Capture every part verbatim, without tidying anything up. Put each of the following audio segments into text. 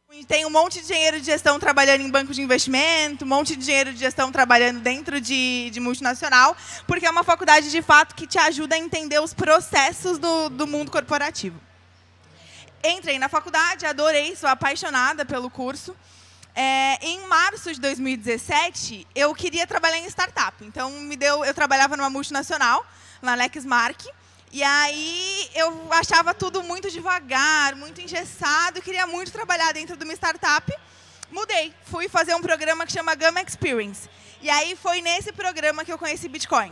Tem um monte de engenheiro de gestão trabalhando em banco de investimento, um monte de engenheiro de gestão trabalhando dentro de, de multinacional, porque é uma faculdade, de fato, que te ajuda a entender os processos do, do mundo corporativo. Entrei na faculdade, adorei, sou apaixonada pelo curso. É, em março de dois mil e dezessete, eu queria trabalhar em startup. Então, me deu, eu trabalhava numa multinacional, na Lexmark, e aí eu achava tudo muito devagar, muito engessado, queria muito trabalhar dentro de uma startup. Mudei, fui fazer um programa que chama Gamma Experience. E aí foi nesse programa que eu conheci Bitcoin.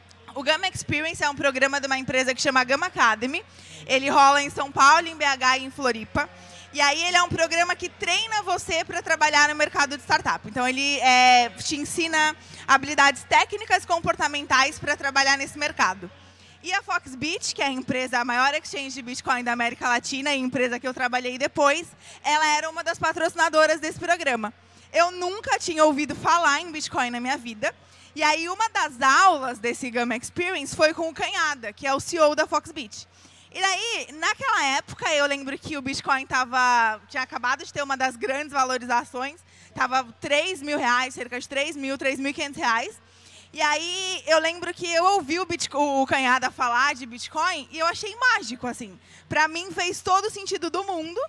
O Gamma Experience é um programa de uma empresa que chama Gamma Academy. Ele rola em São Paulo, em B H e em Floripa. E aí ele é um programa que treina você para trabalhar no mercado de startup. Então ele é, te ensina habilidades técnicas e comportamentais para trabalhar nesse mercado. E a Foxbit, que é a empresa, a maior exchange de Bitcoin da América Latina, e a empresa que eu trabalhei depois, ela era uma das patrocinadoras desse programa. Eu nunca tinha ouvido falar em Bitcoin na minha vida. E aí uma das aulas desse Gamma Experience foi com o Canhada, que é o C E O da Foxbit. E daí, naquela época, eu lembro que o Bitcoin tava, tinha acabado de ter uma das grandes valorizações, estava três mil reais, cerca de três mil, três mil e quinhentos reais. E aí eu lembro que eu ouvi o, Bitcoin, o Canhada falar de Bitcoin e eu achei mágico, assim. Para mim fez todo o sentido do mundo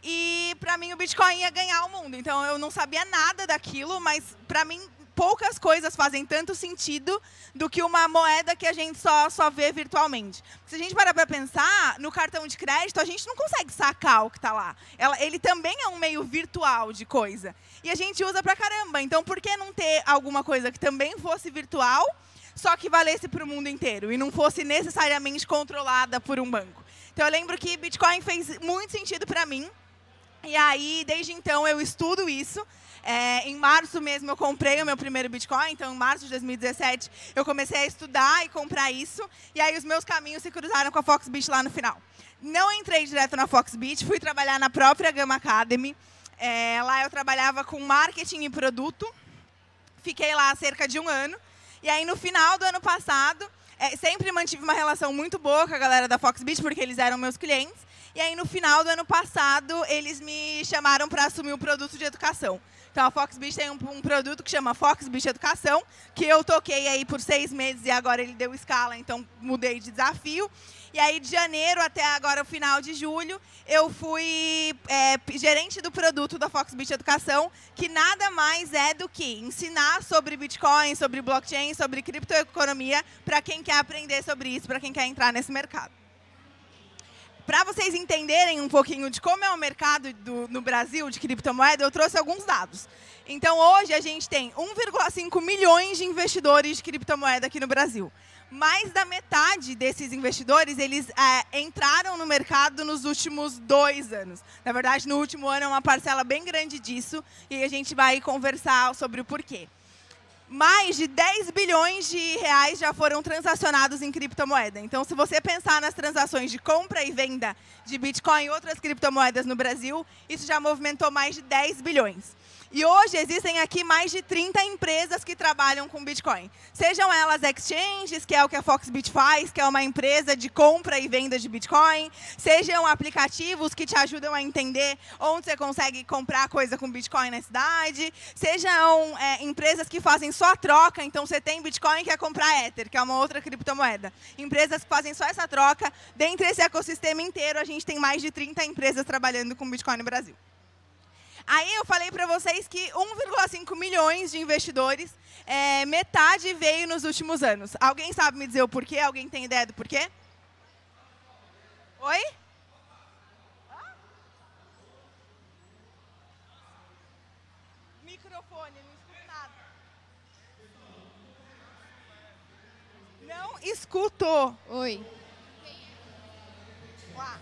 e para mim o Bitcoin ia ganhar o mundo. Então eu não sabia nada daquilo, mas para mim poucas coisas fazem tanto sentido do que uma moeda que a gente só, só vê virtualmente. Se a gente parar para pensar, no cartão de crédito, a gente não consegue sacar o que está lá. Ela, ele também é um meio virtual de coisa. E a gente usa pra caramba. Então, por que não ter alguma coisa que também fosse virtual, só que valesse para o mundo inteiro e não fosse necessariamente controlada por um banco? Então, eu lembro que Bitcoin fez muito sentido para mim. E aí, desde então, eu estudo isso. É, em março mesmo eu comprei o meu primeiro Bitcoin, então em março de dois mil e dezessete eu comecei a estudar e comprar isso, e aí os meus caminhos se cruzaram com a Foxbit lá no final. Não entrei direto na Foxbit, fui trabalhar na própria Gamma Academy, é, lá eu trabalhava com marketing e produto, fiquei lá há cerca de um ano, e aí no final do ano passado, é, sempre mantive uma relação muito boa com a galera da Foxbit, porque eles eram meus clientes, e aí no final do ano passado eles me chamaram para assumir o produto de educação. Então, a Foxbit tem um, um produto que chama Foxbit Educação, que eu toquei aí por seis meses e agora ele deu escala, então mudei de desafio. E aí, de janeiro até agora, o final de julho, eu fui é, gerente do produto da Foxbit Educação, que nada mais é do que ensinar sobre Bitcoin, sobre blockchain, sobre criptoeconomia, para quem quer aprender sobre isso, para quem quer entrar nesse mercado. Para vocês entenderem um pouquinho de como é o mercado do, no Brasil de criptomoeda, eu trouxe alguns dados. Então, hoje, a gente tem um vírgula cinco milhões de investidores de criptomoeda aqui no Brasil. Mais da metade desses investidores, eles é, entraram no mercado nos últimos dois anos. Na verdade, no último ano é uma parcela bem grande disso, e a gente vai conversar sobre o porquê. Mais de dez bilhões de reais já foram transacionados em criptomoeda. Então, se você pensar nas transações de compra e venda de Bitcoin e outras criptomoedas no Brasil, isso já movimentou mais de dez bilhões. E hoje existem aqui mais de trinta empresas que trabalham com Bitcoin. Sejam elas exchanges, que é o que a Foxbit faz, que é uma empresa de compra e venda de Bitcoin. Sejam aplicativos que te ajudam a entender onde você consegue comprar coisa com Bitcoin na cidade. Sejam é, empresas que fazem só a troca, então você tem Bitcoin e quer comprar Ether, que é uma outra criptomoeda. Empresas que fazem só essa troca. Dentro desse ecossistema inteiro, a gente tem mais de trinta empresas trabalhando com Bitcoin no Brasil. Aí eu falei para vocês que um vírgula cinco milhões de investidores, é, metade veio nos últimos anos. Alguém sabe me dizer o porquê? Alguém tem ideia do porquê? Oi? Microfone, não escuto nada. Não escuto. Oi. Lá.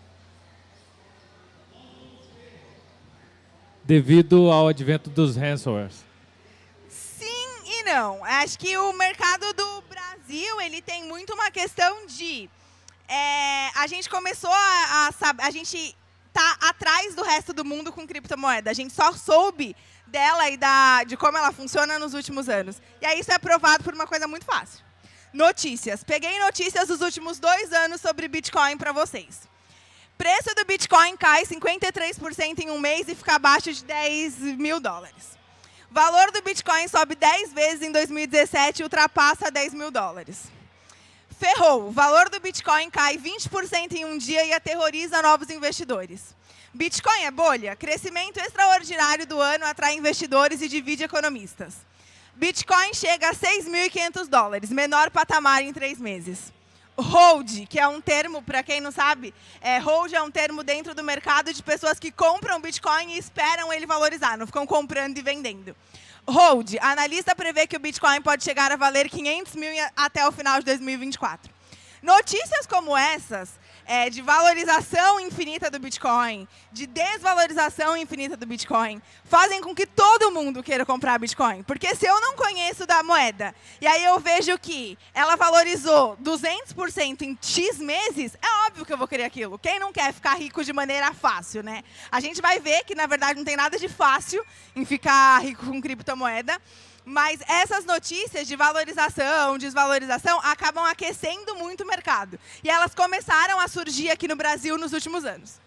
Devido ao advento dos ransomwares. Sim e não. Acho que o mercado do Brasil ele tem muito uma questão de... É, a gente começou a, a saber... A gente tá atrás do resto do mundo com criptomoeda. A gente só soube dela e da, de como ela funciona nos últimos anos. E aí isso é provado por uma coisa muito fácil. Notícias. Peguei notícias dos últimos dois anos sobre Bitcoin para vocês. Preço do Bitcoin cai cinquenta e três por cento em um mês e fica abaixo de dez mil dólares. Valor do Bitcoin sobe dez vezes em dois mil e dezessete e ultrapassa dez mil dólares. Ferrou. O valor do Bitcoin cai vinte por cento em um dia e aterroriza novos investidores. Bitcoin é bolha? Crescimento extraordinário do ano atrai investidores e divide economistas. Bitcoin chega a seis mil e quinhentos dólares, menor patamar em três meses. Hold, que é um termo, para quem não sabe, é, hold é um termo dentro do mercado de pessoas que compram Bitcoin e esperam ele valorizar, não ficam comprando e vendendo. Hold, analista prevê que o Bitcoin pode chegar a valer quinhentos mil até o final de dois mil e vinte e quatro. Notícias como essas, é, de valorização infinita do Bitcoin, de desvalorização infinita do Bitcoin, fazem com que todo mundo queira comprar Bitcoin. Porque se eu não conheço da moeda, e aí eu vejo que ela valorizou duzentos por cento em X meses, é óbvio que eu vou querer aquilo. Quem não quer ficar rico de maneira fácil, né? A gente vai ver que, na verdade, não tem nada de fácil em ficar rico com criptomoeda. Mas essas notícias de valorização, desvalorização, acabam aquecendo muito o mercado. E elas começaram a surgir aqui no Brasil nos últimos anos.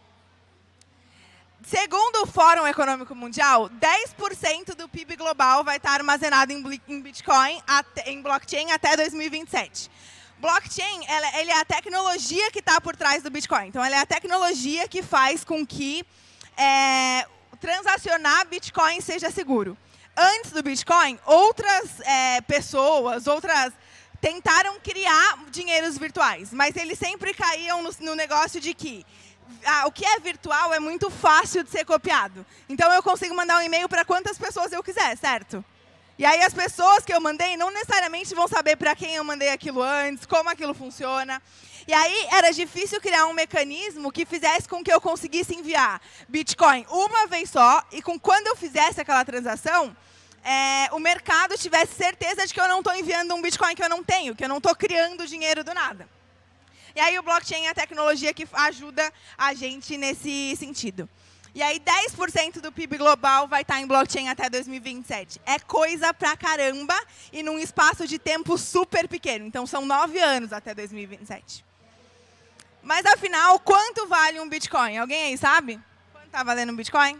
Segundo o Fórum Econômico Mundial, dez por cento do P I B global vai estar armazenado em Bitcoin, em blockchain, até dois mil e vinte e sete. Blockchain, ela, ele é a tecnologia que está por trás do Bitcoin. Então, ela é a tecnologia que faz com que é, transacionar Bitcoin seja seguro. Antes do Bitcoin, outras é, pessoas, outras tentaram criar dinheiros virtuais, mas eles sempre caíam no, no negócio de que ah, o que é virtual é muito fácil de ser copiado. Então, eu consigo mandar um e-mail para quantas pessoas eu quiser, certo? E aí, as pessoas que eu mandei não necessariamente vão saber para quem eu mandei aquilo antes, como aquilo funciona. E aí, era difícil criar um mecanismo que fizesse com que eu conseguisse enviar Bitcoin uma vez só e com quando eu fizesse aquela transação, é, o mercado tivesse certeza de que eu não estou enviando um Bitcoin que eu não tenho, que eu não estou criando dinheiro do nada. E aí, o blockchain é a tecnologia que ajuda a gente nesse sentido. E aí, dez por cento do P I B global vai estar em blockchain até dois mil e vinte e sete. É coisa pra caramba e num espaço de tempo super pequeno. Então, são nove anos até dois mil e vinte e sete. Mas, afinal, quanto vale um Bitcoin? Alguém aí sabe? Quanto está valendo um Bitcoin?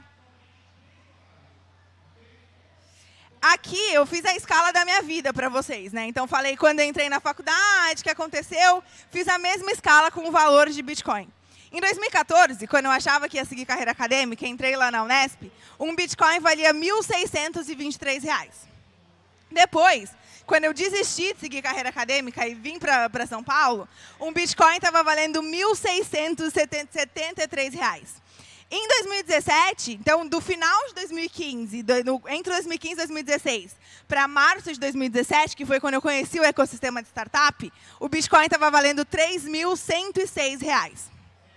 Aqui, eu fiz a escala da minha vida para vocês, né? Então, falei quando eu entrei na faculdade, o que aconteceu. Fiz a mesma escala com o valor de Bitcoin. Em dois mil e quatorze, quando eu achava que ia seguir carreira acadêmica, entrei lá na Unesp, um Bitcoin valia mil seiscentos e vinte e três reais. Depois, quando eu desisti de seguir carreira acadêmica e vim para São Paulo, um Bitcoin estava valendo mil seiscentos e setenta e três reais. Em dois mil e dezessete, então, do final de dois mil e quinze, do, no, entre dois mil e quinze e dois mil e dezesseis, para março de dois mil e dezessete, que foi quando eu conheci o ecossistema de startup, o Bitcoin estava valendo três mil cento e seis reais.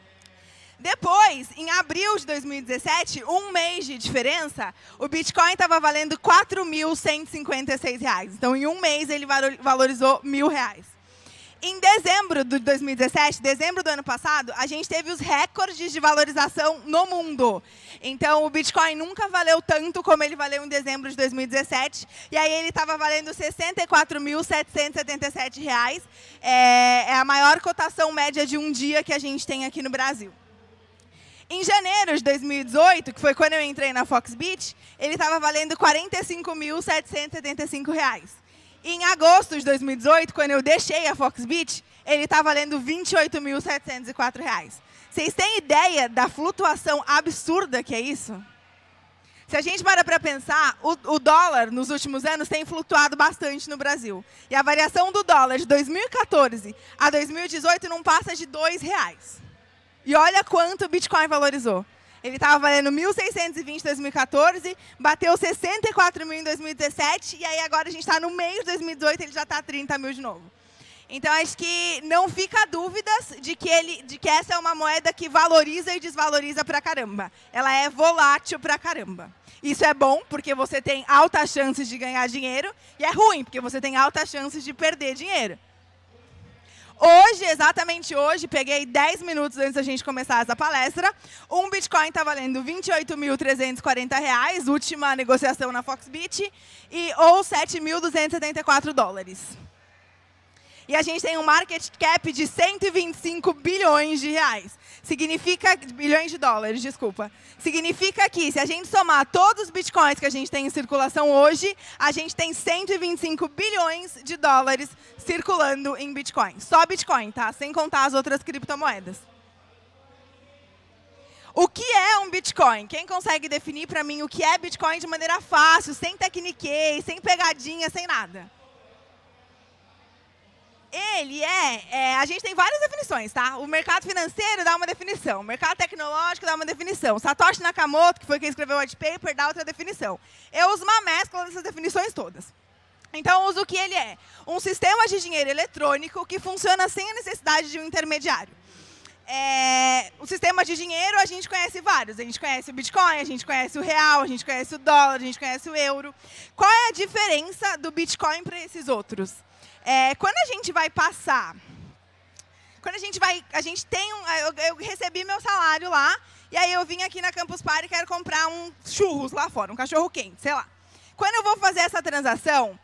Depois, em abril de dois mil e dezessete, um mês de diferença, o Bitcoin estava valendo quatro mil cento e cinquenta e seis reais. Então, em um mês, ele valorizou mil reais. Em dezembro de dois mil e dezessete, dezembro do ano passado, a gente teve os recordes de valorização no mundo. Então, o Bitcoin nunca valeu tanto como ele valeu em dezembro de dois mil e dezessete. E aí, ele estava valendo sessenta e quatro mil setecentos e setenta e sete reais. É, é a maior cotação média de um dia que a gente tem aqui no Brasil. Em janeiro de dois mil e dezoito, que foi quando eu entrei na Foxbit, ele estava valendo quarenta e cinco mil setecentos e setenta e cinco reais. E em agosto de dois mil e dezoito, quando eu deixei a Foxbit, ele está valendo vinte e oito mil setecentos e quatro reais. Vocês têm ideia da flutuação absurda que é isso? Se a gente para para pensar, o, o dólar, nos últimos anos, tem flutuado bastante no Brasil. E a variação do dólar de dois mil e quatorze a dois mil e dezoito não passa de dois reais. E olha quanto o Bitcoin valorizou. Ele estava valendo mil seiscentos e vinte em dois mil e quatorze, bateu sessenta e quatro mil em dois mil e dezessete, e aí agora a gente está no meio de dois mil e dezoito, ele já está trinta mil de novo. Então, acho que não fica dúvidas de que, ele, de que essa é uma moeda que valoriza e desvaloriza pra caramba. Ela é volátil pra caramba. Isso é bom, porque você tem altas chances de ganhar dinheiro, e é ruim, porque você tem altas chances de perder dinheiro. Hoje, exatamente hoje, peguei dez minutos antes da gente começar essa palestra, um Bitcoin está valendo vinte e oito mil trezentos e quarenta reais, última negociação na Foxbit, e, ou sete mil duzentos e setenta e quatro dólares. E a gente tem um market cap de cento e vinte e cinco bilhões de reais. Significa, bilhões de dólares, desculpa. Significa que, se a gente somar todos os bitcoins que a gente tem em circulação hoje, a gente tem cento e vinte e cinco bilhões de dólares circulando em bitcoin. Só bitcoin, tá? Sem contar as outras criptomoedas. O que é um Bitcoin? Quem consegue definir para mim o que é Bitcoin de maneira fácil, sem tecniquez, sem pegadinha, sem nada? Ele é, é... A gente tem várias definições, tá? O mercado financeiro dá uma definição. O mercado tecnológico dá uma definição. Satoshi Nakamoto, que foi quem escreveu o white paper, dá outra definição. Eu uso uma mescla dessas definições todas. Então, eu uso o que ele é. Um sistema de dinheiro eletrônico que funciona sem a necessidade de um intermediário. É, o sistema de dinheiro, a gente conhece vários. A gente conhece o Bitcoin, a gente conhece o real, a gente conhece o dólar, a gente conhece o euro. Qual é a diferença do Bitcoin para esses outros? É, quando a gente vai passar... Quando a gente vai... A gente tem um, eu, eu recebi meu salário lá, e aí eu vim aqui na Campus Party e quero comprar um churros lá fora, um cachorro quente, sei lá. Quando eu vou fazer essa transação...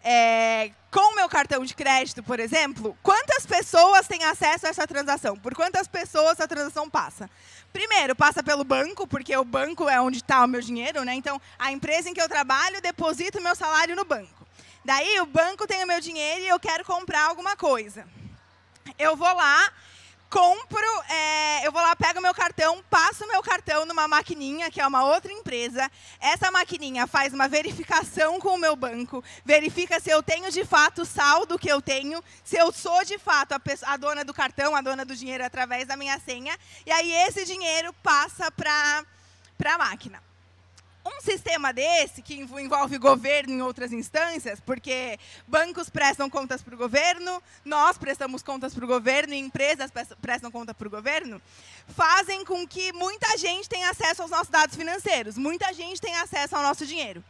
É, com o meu cartão de crédito, por exemplo, quantas pessoas têm acesso a essa transação? Por quantas pessoas essa transação passa? Primeiro, passa pelo banco, porque o banco é onde está o meu dinheiro, né? Então, a empresa em que eu trabalho deposita o meu salário no banco. Daí, o banco tem o meu dinheiro e eu quero comprar alguma coisa. Eu vou lá, compro, é, eu vou lá, pego o meu cartão, passo o meu cartão numa maquininha, que é uma outra empresa. Essa maquininha faz uma verificação com o meu banco, verifica se eu tenho de fato o saldo que eu tenho, se eu sou de fato a, pessoa, a dona do cartão, a dona do dinheiro através da minha senha, e aí esse dinheiro passa para a máquina. Um sistema desse, que envolve governo em outras instâncias, porque bancos prestam contas para o governo, nós prestamos contas para o governo e empresas prestam conta para o governo, fazem com que muita gente tenha acesso aos nossos dados financeiros, muita gente tenha acesso ao nosso dinheiro.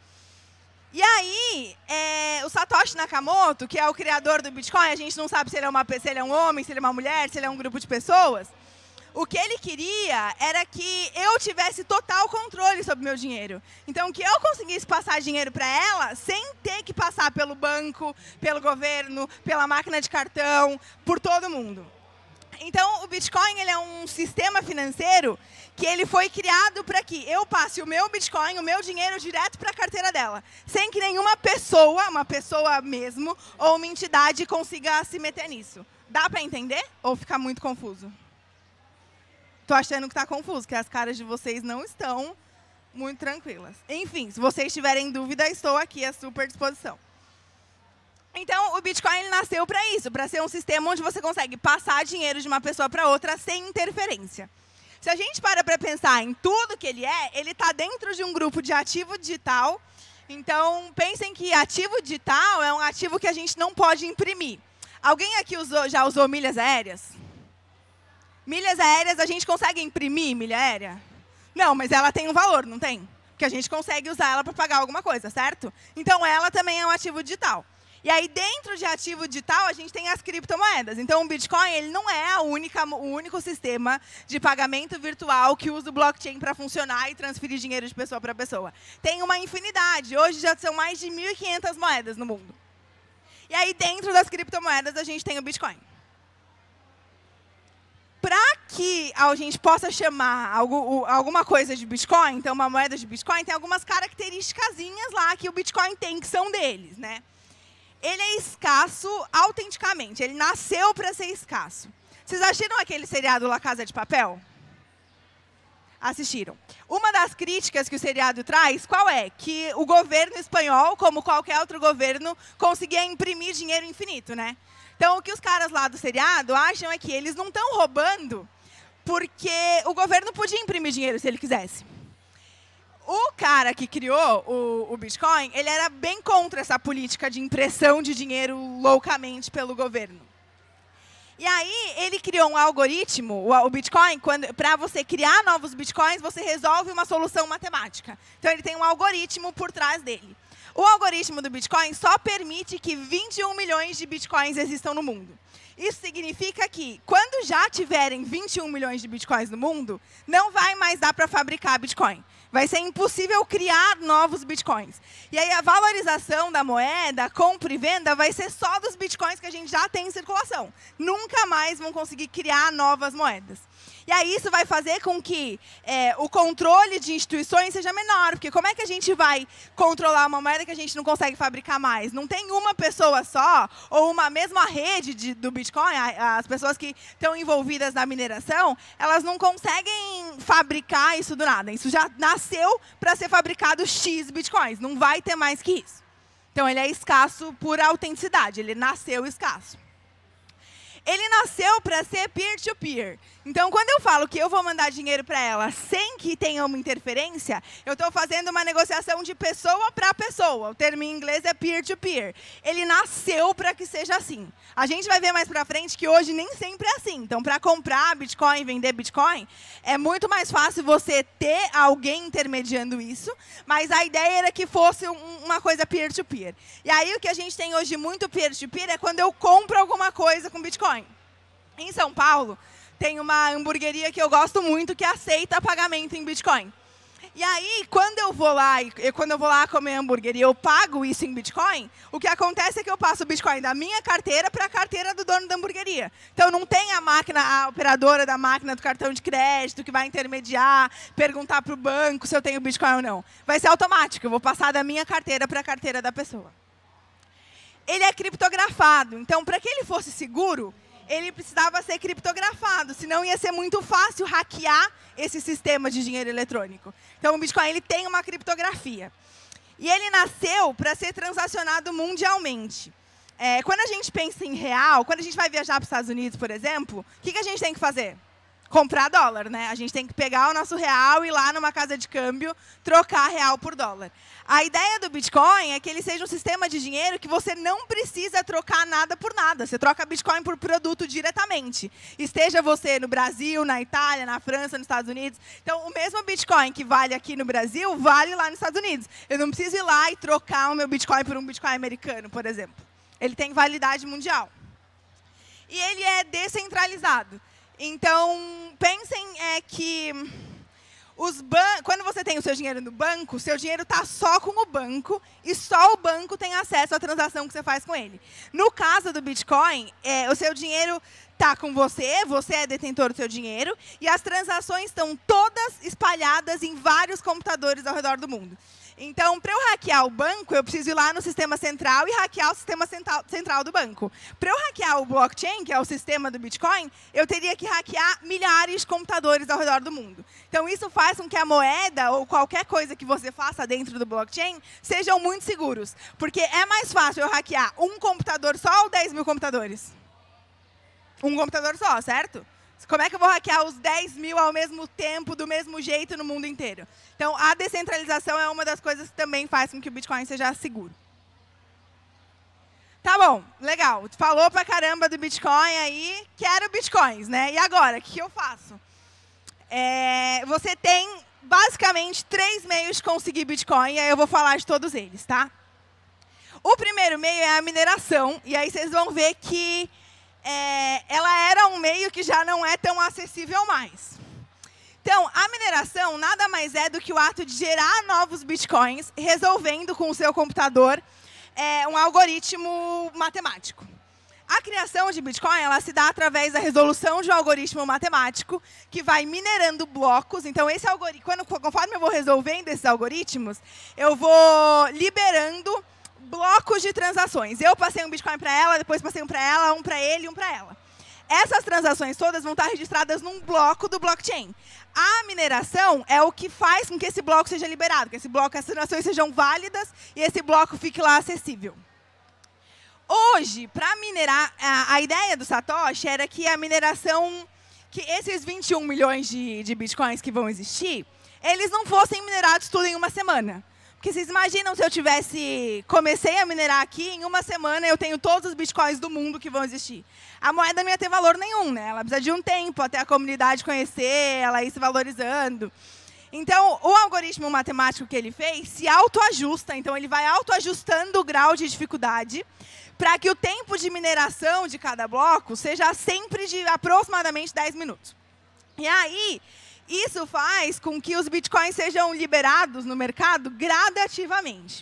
E aí, é, o Satoshi Nakamoto, que é o criador do Bitcoin, a gente não sabe se ele é, uma, se ele é um homem, se ele é uma mulher, se ele é um grupo de pessoas. O que ele queria era que eu tivesse total controle sobre o meu dinheiro. Então, que eu conseguisse passar dinheiro para ela sem ter que passar pelo banco, pelo governo, pela máquina de cartão, por todo mundo. Então, o Bitcoin ele é um sistema financeiro que ele foi criado para que eu passe o meu Bitcoin, o meu dinheiro, direto para a carteira dela, sem que nenhuma pessoa, uma pessoa mesmo, ou uma entidade consiga se meter nisso. Dá para entender ou ficar muito confuso? Tô achando que está confuso, que as caras de vocês não estão muito tranquilas. Enfim, se vocês tiverem dúvida, estou aqui à super disposição. Então, o Bitcoin ele nasceu para isso, para ser um sistema onde você consegue passar dinheiro de uma pessoa para outra sem interferência. Se a gente para para pensar em tudo que ele é, ele está dentro de um grupo de ativo digital. Então, pensem que ativo digital é um ativo que a gente não pode imprimir. Alguém aqui usou, já usou milhas aéreas? Milhas aéreas, a gente consegue imprimir milha aérea? Não, mas ela tem um valor, não tem? Porque a gente consegue usar ela para pagar alguma coisa, certo? Então, ela também é um ativo digital. E aí, dentro de ativo digital, a gente tem as criptomoedas. Então, o Bitcoin ele não é a única, o único sistema de pagamento virtual que usa o blockchain para funcionar e transferir dinheiro de pessoa para pessoa. Tem uma infinidade. Hoje, já são mais de mil e quinhentas moedas no mundo. E aí, dentro das criptomoedas, a gente tem o Bitcoin. Para que a gente possa chamar algo, alguma coisa de Bitcoin, então uma moeda de Bitcoin, tem algumas características lá que o Bitcoin tem, que são deles, né? Ele é escasso autenticamente, ele nasceu para ser escasso. Vocês assistiram aquele seriado La Casa de Papel? Assistiram. Uma das críticas que o seriado traz, qual é? Que o governo espanhol, como qualquer outro governo, conseguia imprimir dinheiro infinito, né? Então, o que os caras lá do seriado acham é que eles não estão roubando porque o governo podia imprimir dinheiro se ele quisesse. O cara que criou o, o Bitcoin, ele era bem contra essa política de impressão de dinheiro loucamente pelo governo. E aí, ele criou um algoritmo, o, o Bitcoin, para você criar novos Bitcoins, você resolve uma solução matemática. Então, ele tem um algoritmo por trás dele. O algoritmo do Bitcoin só permite que vinte e um milhões de Bitcoins existam no mundo. Isso significa que, quando já tiverem vinte e um milhões de bitcoins no mundo, não vai mais dar para fabricar bitcoin. Vai ser impossível criar novos bitcoins. E aí a valorização da moeda, a compra e venda, vai ser só dos bitcoins que a gente já tem em circulação. Nunca mais vão conseguir criar novas moedas. E aí isso vai fazer com que é, o controle de instituições seja menor. Porque como é que a gente vai controlar uma moeda que a gente não consegue fabricar mais? Não tem uma pessoa só, ou uma mesma rede de, do Bitcoin, as pessoas que estão envolvidas na mineração, elas não conseguem fabricar isso do nada. Isso já nasceu para ser fabricado X Bitcoins. Não vai ter mais que isso. Então, ele é escasso por autenticidade. Ele nasceu escasso. Ele nasceu para ser peer-to-peer. Então, quando eu falo que eu vou mandar dinheiro para ela sem que tenha uma interferência, eu estou fazendo uma negociação de pessoa para pessoa. O termo em inglês é peer-to-peer. Ele nasceu para que seja assim. A gente vai ver mais para frente que hoje nem sempre é assim. Então, para comprar Bitcoin e vender Bitcoin, é muito mais fácil você ter alguém intermediando isso, mas a ideia era que fosse um, uma coisa peer-to-peer. E aí, o que a gente tem hoje muito peer-to-peer é quando eu compro alguma coisa com Bitcoin. Em São Paulo, tem uma hamburgueria que eu gosto muito que aceita pagamento em Bitcoin. E aí, quando eu vou lá, e quando eu vou lá comer hambúrguer e eu pago isso em Bitcoin, o que acontece é que eu passo o Bitcoin da minha carteira para a carteira do dono da hamburgueria. Então, não tem a máquina, a operadora da máquina do cartão de crédito que vai intermediar, perguntar para o banco se eu tenho Bitcoin ou não. Vai ser automático, eu vou passar da minha carteira para a carteira da pessoa. Ele é criptografado, então, para que ele fosse seguro, ele precisava ser criptografado, senão ia ser muito fácil hackear esse sistema de dinheiro eletrônico. Então, o Bitcoin ele tem uma criptografia. E ele nasceu para ser transacionado mundialmente. É, quando a gente pensa em real, quando a gente vai viajar para os Estados Unidos, por exemplo, o que, que a gente tem que fazer? Comprar dólar, né? A gente tem que pegar o nosso real e ir lá numa casa de câmbio trocar real por dólar. A ideia do Bitcoin é que ele seja um sistema de dinheiro que você não precisa trocar nada por nada. Você troca Bitcoin por produto diretamente. Esteja você no Brasil, na Itália, na França, nos Estados Unidos. Então, o mesmo Bitcoin que vale aqui no Brasil, vale lá nos Estados Unidos. Eu não preciso ir lá e trocar o meu Bitcoin por um Bitcoin americano, por exemplo. Ele tem validade mundial. E ele é descentralizado. Então, pensem é, que os ban quando você tem o seu dinheiro no banco, o seu dinheiro está só com o banco e só o banco tem acesso à transação que você faz com ele. No caso do Bitcoin, é, o seu dinheiro está com você, você é detentor do seu dinheiro, e as transações estão todas espalhadas em vários computadores ao redor do mundo. Então, para eu hackear o banco, eu preciso ir lá no sistema central e hackear o sistema central, central do banco. Para eu hackear o blockchain, que é o sistema do Bitcoin, eu teria que hackear milhares de computadores ao redor do mundo. Então, isso faz com que a moeda ou qualquer coisa que você faça dentro do blockchain sejam muito seguros. Porque é mais fácil eu hackear um computador só ou dez mil computadores? Um computador só, certo? Como é que eu vou hackear os dez mil ao mesmo tempo, do mesmo jeito, no mundo inteiro? Então, a descentralização é uma das coisas que também faz com que o Bitcoin seja seguro. Tá bom, legal. Falou pra caramba do Bitcoin aí, quero Bitcoins, né? E agora, o que eu faço? É, você tem, basicamente, três meios de conseguir Bitcoin, e aí eu vou falar de todos eles, tá? O primeiro meio é a mineração, e aí vocês vão ver que É, ela era um meio que já não é tão acessível mais. Então, a mineração nada mais é do que o ato de gerar novos bitcoins, resolvendo com o seu computador é, um algoritmo matemático. A criação de Bitcoin ela se dá através da resolução de um algoritmo matemático que vai minerando blocos. Então, esse algoritmo, quando, conforme eu vou resolvendo esses algoritmos, eu vou liberando blocos de transações. Eu passei um Bitcoin para ela, depois passei um para ela, um para ele e um para ela. Essas transações todas vão estar registradas num bloco do blockchain. A mineração é o que faz com que esse bloco seja liberado, que esse bloco, as transações sejam válidas e esse bloco fique lá acessível. Hoje, para minerar, a, a ideia do Satoshi era que a mineração, que esses vinte e um milhões de, de Bitcoins que vão existir, eles não fossem minerados tudo em uma semana. Porque vocês imaginam se eu tivesse, comecei a minerar aqui, em uma semana eu tenho todos os bitcoins do mundo que vão existir. A moeda não ia ter valor nenhum, né? Ela precisa de um tempo até a comunidade conhecer, ela ir se valorizando. Então, o algoritmo matemático que ele fez se autoajusta, então ele vai autoajustando o grau de dificuldade para que o tempo de mineração de cada bloco seja sempre de aproximadamente dez minutos. E aí, isso faz com que os bitcoins sejam liberados no mercado gradativamente.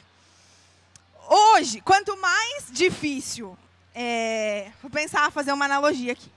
Hoje, quanto mais difícil, é, vou pensar, fazer uma analogia aqui.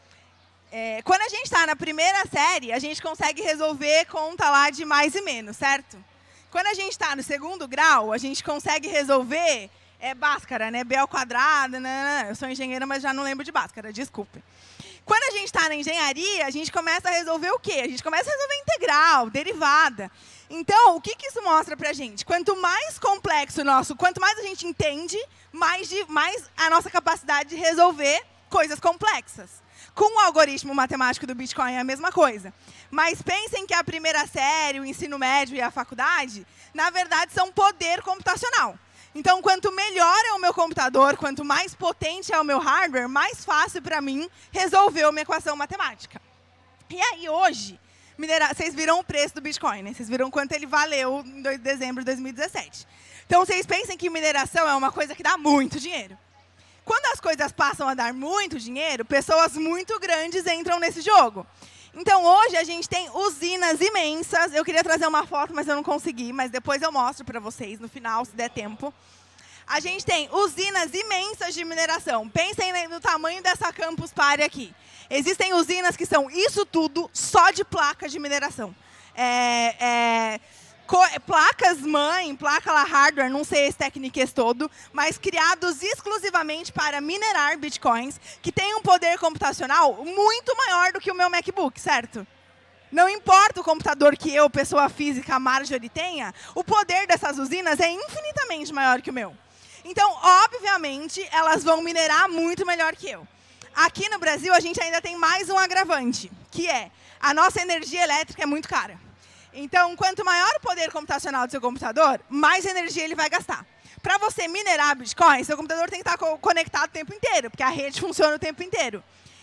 É, quando a gente está na primeira série, a gente consegue resolver conta lá de mais e menos, certo? Quando a gente está no segundo grau, a gente consegue resolver é, Bhaskara, né? B ao quadrado, né? Eu sou engenheira, mas já não lembro de Bhaskara, desculpe. Quando a gente está na engenharia, a gente começa a resolver o quê? A gente começa a resolver integral, derivada. Então, o que, que isso mostra para a gente? Quanto mais complexo o nosso, quanto mais a gente entende, mais, de, mais a nossa capacidade de resolver coisas complexas. Com o algoritmo matemático do Bitcoin é a mesma coisa. Mas pensem que a primeira série, o ensino médio e a faculdade, na verdade, são poder computacional. Então, quanto melhor é o meu computador, quanto mais potente é o meu hardware, mais fácil para mim resolver uma equação matemática. E aí, hoje, minera... vocês viram o preço do Bitcoin, né? Vocês viram quanto ele valeu em dezembro de dois mil e dezessete. Então, vocês pensem que mineração é uma coisa que dá muito dinheiro. Quando as coisas passam a dar muito dinheiro, pessoas muito grandes entram nesse jogo. Então, hoje, a gente tem usinas imensas. Eu queria trazer uma foto, mas eu não consegui. Mas depois eu mostro para vocês, no final, se der tempo. A gente tem usinas imensas de mineração. Pensem no tamanho dessa Campus Party aqui. Existem usinas que são isso tudo só de placas de mineração. É... é placas mãe, placa lá hardware, não sei esse técnicas todo, mas criados exclusivamente para minerar bitcoins, que tem um poder computacional muito maior do que o meu MacBook, certo? Não importa o computador que eu, pessoa física, a Marjorie, tenha, o poder dessas usinas é infinitamente maior que o meu. Então, obviamente, elas vão minerar muito melhor que eu. Aqui no Brasil, a gente ainda tem mais um agravante, que é a nossa energia elétrica é muito cara. Então, quanto maior o poder computacional do seu computador, mais energia ele vai gastar. Para você minerar Bitcoin, seu computador tem que estar conectado o tempo inteiro, porque a rede funciona o tempo inteiro.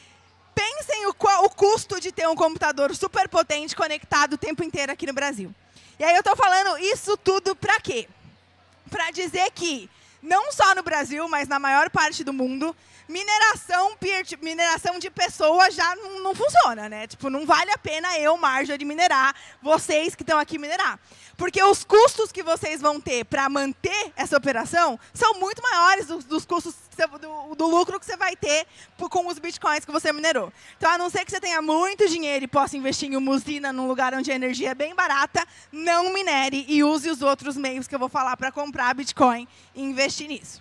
Pensem o, o custo de ter um computador super potente conectado o tempo inteiro aqui no Brasil. E aí eu estou falando isso tudo para quê? Para dizer que, não só no Brasil, mas na maior parte do mundo, mineração, mineração de pessoas já não, não funciona, né? Tipo, não vale a pena eu, Marjorie, minerar, vocês que estão aqui minerar. Porque os custos que vocês vão ter para manter essa operação são muito maiores dos, dos custos, do, do lucro que você vai ter com os bitcoins que você minerou. Então, a não ser que você tenha muito dinheiro e possa investir em uma usina num lugar onde a energia é bem barata, não minere e use os outros meios que eu vou falar para comprar bitcoin e investir nisso.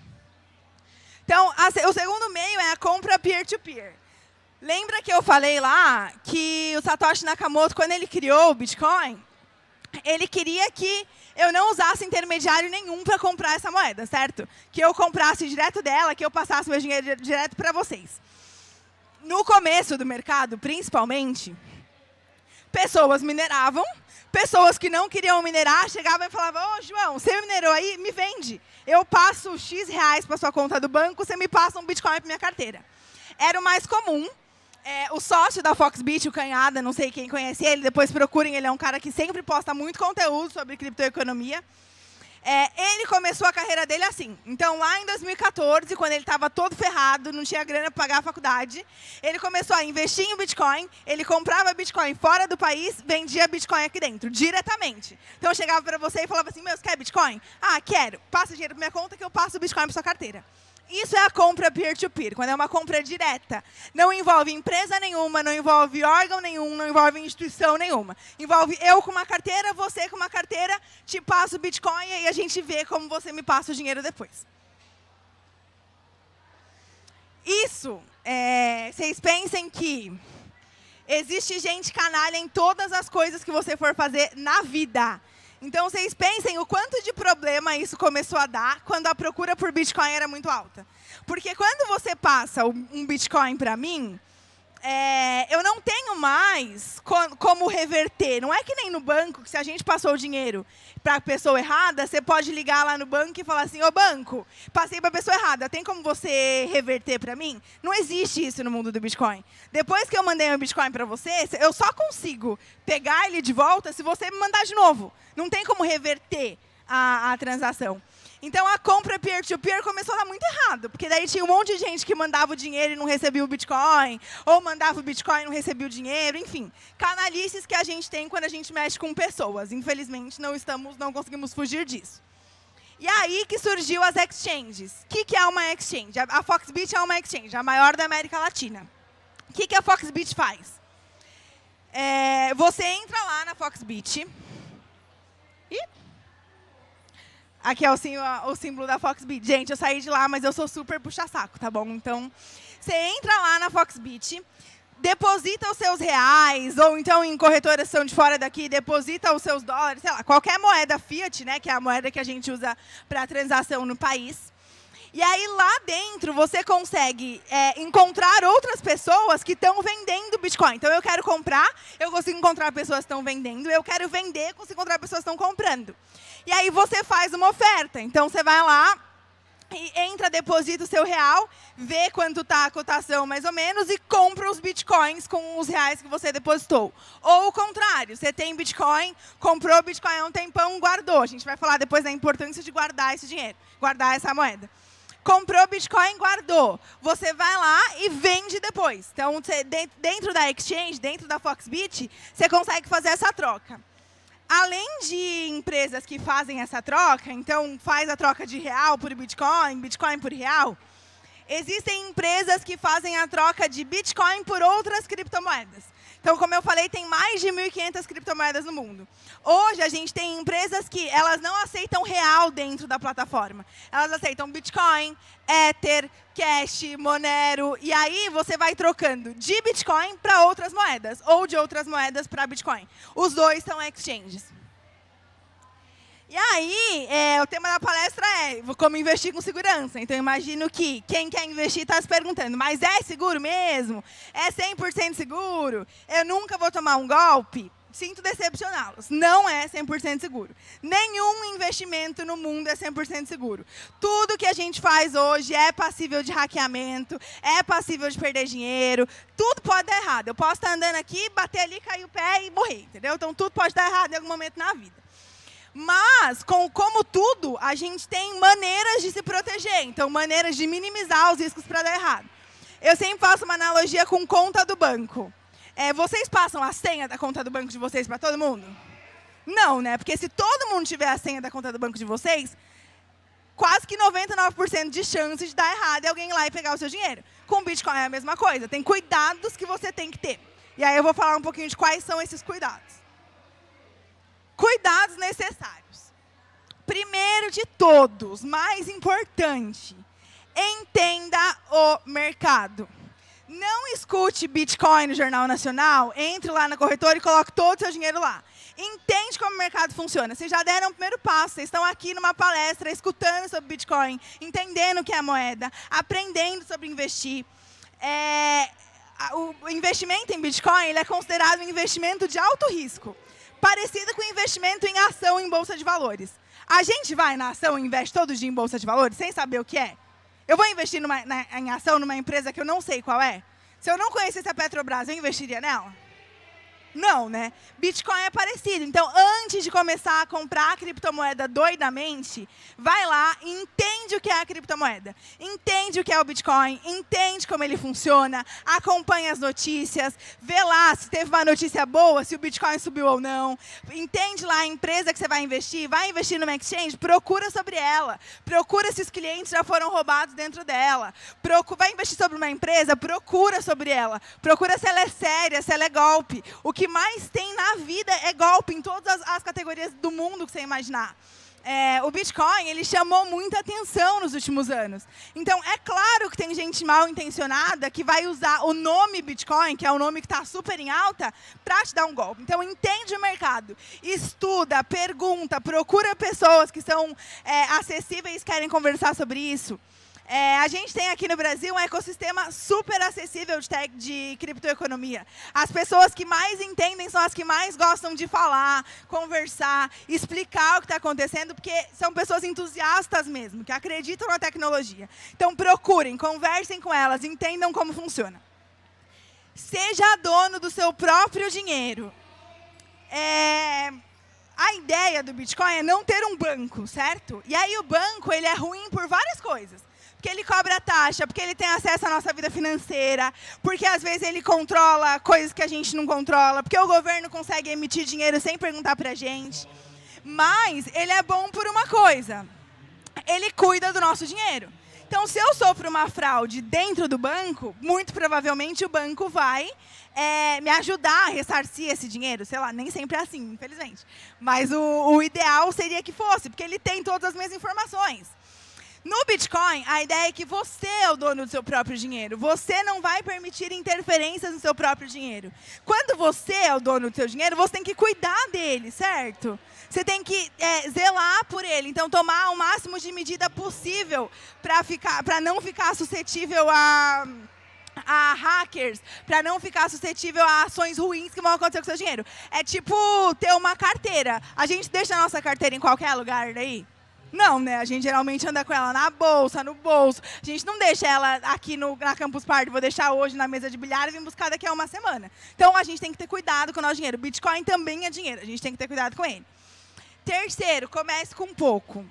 Então, a, o segundo meio é a compra peer-to-peer. Lembra que eu falei lá que o Satoshi Nakamoto, quando ele criou o Bitcoin, ele queria que eu não usasse intermediário nenhum para comprar essa moeda, certo? Que eu comprasse direto dela, que eu passasse meu dinheiro direto para vocês. No começo do mercado, principalmente, pessoas mineravam, pessoas que não queriam minerar chegavam e falavam: ô, João, você minerou aí? Me vende. Eu passo X reais para sua conta do banco, você me passa um Bitcoin para minha carteira. Era o mais comum. É, o sócio da Foxbit, o Canhada, não sei quem conhece ele, depois procurem, ele é um cara que sempre posta muito conteúdo sobre criptoeconomia. É, ele começou a carreira dele assim. Então, lá em dois mil e quatorze, quando ele estava todo ferrado, não tinha grana para pagar a faculdade, ele começou a investir em Bitcoin, ele comprava Bitcoin fora do país, vendia Bitcoin aqui dentro, diretamente. Então, eu chegava para você e falava assim: meu, você quer Bitcoin? Ah, quero. Passa dinheiro para minha conta que eu passo o Bitcoin para sua carteira. Isso é a compra peer-to-peer, quando é uma compra direta. Não envolve empresa nenhuma, não envolve órgão nenhum, não envolve instituição nenhuma. Envolve eu com uma carteira, você com uma carteira, te passo o Bitcoin e a gente vê como você me passa o dinheiro depois. Isso, é, vocês pensem que existe gente canalha em todas as coisas que você for fazer na vida. Então, vocês pensem o quanto de problema isso começou a dar quando a procura por Bitcoin era muito alta. Porque quando você passa um Bitcoin para mim, é, eu não tenho mais co como reverter. Não é que nem no banco, que se a gente passou o dinheiro para a pessoa errada, você pode ligar lá no banco e falar assim: ô banco, passei para a pessoa errada, tem como você reverter para mim? Não existe isso no mundo do Bitcoin. Depois que eu mandei meu Bitcoin para você, eu só consigo pegar ele de volta se você me mandar de novo. Não tem como reverter a, a transação. Então, a compra peer-to-peer começou a dar muito errado, porque daí tinha um monte de gente que mandava o dinheiro e não recebia o Bitcoin, ou mandava o Bitcoin e não recebia o dinheiro, enfim. Canalices que a gente tem quando a gente mexe com pessoas. Infelizmente, não, estamos, não conseguimos fugir disso. E aí que surgiu as exchanges. O que, que é uma exchange? A Foxbit é uma exchange, a maior da América Latina. O que, que a Foxbit faz? É, você entra lá na Foxbit. E... Aqui é o símbolo, o símbolo da Foxbit. Gente, eu saí de lá, mas eu sou super puxa-saco, tá bom? Então, você entra lá na Foxbit, deposita os seus reais, ou então em corretoras são de fora daqui, deposita os seus dólares, sei lá, qualquer moeda fiat, né, que é a moeda que a gente usa para transação no país. E aí, lá dentro, você consegue é, encontrar outras pessoas que estão vendendo Bitcoin. Então, eu quero comprar, eu consigo encontrar pessoas que estão vendendo. Eu quero vender, consigo encontrar pessoas que estão comprando. E aí, você faz uma oferta. Então, você vai lá, e entra, deposita o seu real, vê quanto está a cotação, mais ou menos, e compra os Bitcoins com os reais que você depositou. Ou o contrário, você tem Bitcoin, comprou Bitcoin há um tempão, guardou. A gente vai falar depois da importância de guardar esse dinheiro, guardar essa moeda. Comprou Bitcoin, guardou. Você vai lá e vende depois. Então, você, dentro da exchange, dentro da Foxbit, você consegue fazer essa troca. Além de empresas que fazem essa troca, então faz a troca de real por Bitcoin, Bitcoin por real, existem empresas que fazem a troca de Bitcoin por outras criptomoedas. Então, como eu falei, tem mais de mil e quinhentas criptomoedas no mundo. Hoje, a gente tem empresas que elas não aceitam real dentro da plataforma. Elas aceitam Bitcoin, Ether, Cash, Monero. E aí, você vai trocando de Bitcoin para outras moedas, ou de outras moedas para Bitcoin. Os dois são exchanges. E aí, é, o tema da palestra é como investir com segurança. Então, imagino que quem quer investir está se perguntando, mas é seguro mesmo? É cem por cento seguro? Eu nunca vou tomar um golpe? Sinto decepcioná-los. Não é cem por cento seguro. Nenhum investimento no mundo é cem por cento seguro. Tudo que a gente faz hoje é passível de hackeamento, é passível de perder dinheiro, tudo pode dar errado. Eu posso estar andando aqui, bater ali, cair o pé e morrer, entendeu? Então, tudo pode dar errado em algum momento na vida. Mas, com, como tudo, a gente tem maneiras de se proteger. Então, maneiras de minimizar os riscos para dar errado. Eu sempre faço uma analogia com conta do banco. É, vocês passam a senha da conta do banco de vocês para todo mundo? Não, né? Porque se todo mundo tiver a senha da conta do banco de vocês, quase que noventa e nove por cento de chance de dar errado e alguém ir lá e pegar o seu dinheiro. Com Bitcoin é a mesma coisa. Tem cuidados que você tem que ter. E aí eu vou falar um pouquinho de quais são esses cuidados. Cuidados necessários. Primeiro de todos, mais importante, entenda o mercado. Não escute Bitcoin no Jornal Nacional, entre lá na corretora e coloque todo o seu dinheiro lá. Entende como o mercado funciona. Vocês já deram o primeiro passo, vocês estão aqui numa palestra, escutando sobre Bitcoin, entendendo o que é a moeda, aprendendo sobre investir. É, o investimento em Bitcoin ele é considerado um investimento de alto risco. Parecido com investimento em ação em bolsa de valores. A gente vai na ação e investe todo dia em bolsa de valores sem saber o que é? Eu vou investir numa, na, em ação numa empresa que eu não sei qual é? Se eu não conhecesse a Petrobras, eu investiria nela? Não, né? Bitcoin é parecido. Então, antes de começar a comprar a criptomoeda doidamente, vai lá e entende o que é a criptomoeda. Entende o que é o Bitcoin, entende como ele funciona, acompanha as notícias, vê lá se teve uma notícia boa, se o Bitcoin subiu ou não. Entende lá a empresa que você vai investir, vai investir numa exchange, procura sobre ela. Procura se os clientes já foram roubados dentro dela. Procura, vai investir sobre uma empresa, procura sobre ela. Procura se ela é séria, se ela é golpe. O que O que mais tem na vida é golpe em todas as, as categorias do mundo que você imaginar. É, o Bitcoin ele chamou muita atenção nos últimos anos. Então, é claro que tem gente mal intencionada que vai usar o nome Bitcoin, que é o nome que está super em alta, para te dar um golpe. Então, entende o mercado, estuda, pergunta, procura pessoas que são é, acessíveis e querem conversar sobre isso. É, a gente tem aqui no Brasil um ecossistema super acessível de, tech, de criptoeconomia. As pessoas que mais entendem são as que mais gostam de falar, conversar, explicar o que está acontecendo, porque são pessoas entusiastas mesmo, que acreditam na tecnologia. Então, procurem, conversem com elas, entendam como funciona. Seja dono do seu próprio dinheiro. É... a ideia do Bitcoin é não ter um banco, certo? E aí o banco ele é ruim por várias coisas. Porque ele cobra taxa, porque ele tem acesso à nossa vida financeira, porque às vezes ele controla coisas que a gente não controla, porque o governo consegue emitir dinheiro sem perguntar pra gente. Mas ele é bom por uma coisa, ele cuida do nosso dinheiro. Então, se eu sofro uma fraude dentro do banco, muito provavelmente o banco vai é, me ajudar a ressarcir esse dinheiro. Sei lá, nem sempre é assim, infelizmente. Mas o, o ideal seria que fosse, porque ele tem todas as minhas informações. No Bitcoin, a ideia é que você é o dono do seu próprio dinheiro. Você não vai permitir interferências no seu próprio dinheiro. Quando você é o dono do seu dinheiro, você tem que cuidar dele, certo? Você tem que é, zelar por ele. Então, tomar o máximo de medida possível para ficar, para não ficar suscetível a, a hackers, para não ficar suscetível a ações ruins que vão acontecer com o seu dinheiro. É tipo ter uma carteira. A gente deixa a nossa carteira em qualquer lugar daí? Não, né? A gente geralmente anda com ela na bolsa, no bolso. A gente não deixa ela aqui no, na Campus Party, vou deixar hoje na mesa de bilhar e vim buscar daqui a uma semana. Então, a gente tem que ter cuidado com o nosso dinheiro. Bitcoin também é dinheiro, a gente tem que ter cuidado com ele. Terceiro, comece com pouco.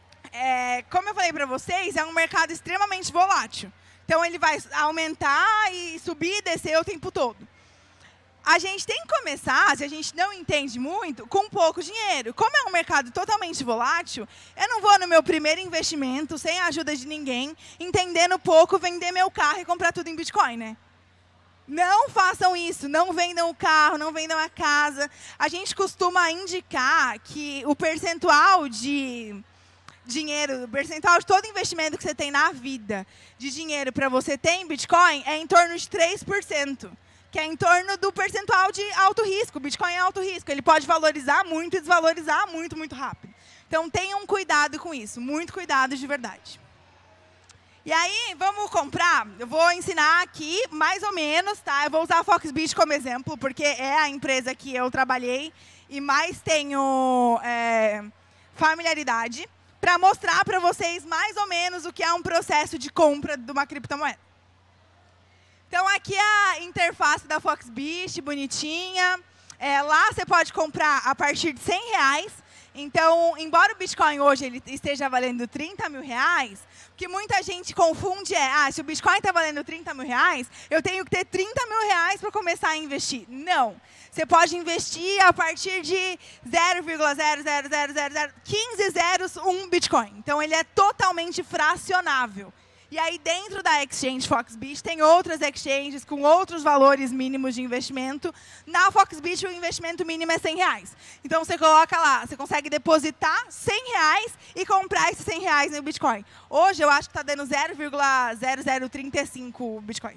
É, como eu falei para vocês, é um mercado extremamente volátil. Então, ele vai aumentar e subir e descer o tempo todo. A gente tem que começar, se a gente não entende muito, com pouco dinheiro. Como é um mercado totalmente volátil, eu não vou no meu primeiro investimento, sem a ajuda de ninguém, entendendo pouco, vender meu carro e comprar tudo em Bitcoin, né? Não façam isso, não vendam o carro, não vendam a casa. A gente costuma indicar que o percentual de dinheiro, o percentual de todo investimento que você tem na vida, de dinheiro para você ter em Bitcoin, é em torno de três por cento. Que é em torno do percentual de alto risco. O Bitcoin é alto risco. Ele pode valorizar muito e desvalorizar muito, muito rápido. Então, tenham cuidado com isso. Muito cuidado de verdade. E aí, vamos comprar? Eu vou ensinar aqui, mais ou menos, tá? Eu vou usar a Foxbit como exemplo, porque é a empresa que eu trabalhei e mais tenho é, familiaridade, para mostrar para vocês mais ou menos o que é um processo de compra de uma criptomoeda. Então, aqui é a interface da Foxbit, bonitinha. É, lá você pode comprar a partir de cem reais. Então, embora o Bitcoin hoje ele esteja valendo trinta mil reais, o que muita gente confunde é, ah, se o Bitcoin está valendo trinta mil reais, eu tenho que ter trinta mil reais para começar a investir. Não. Você pode investir a partir de zero vírgula zero zero zero zero zero quinze zeros um Bitcoin. Então, ele é totalmente fracionável. E aí, dentro da exchange Foxbit, tem outras exchanges com outros valores mínimos de investimento. Na Foxbit, o investimento mínimo é cem reais. Então, você coloca lá, você consegue depositar cem reais e comprar esses cem reais no Bitcoin. Hoje, eu acho que está dando zero vírgula zero zero trinta e cinco Bitcoins.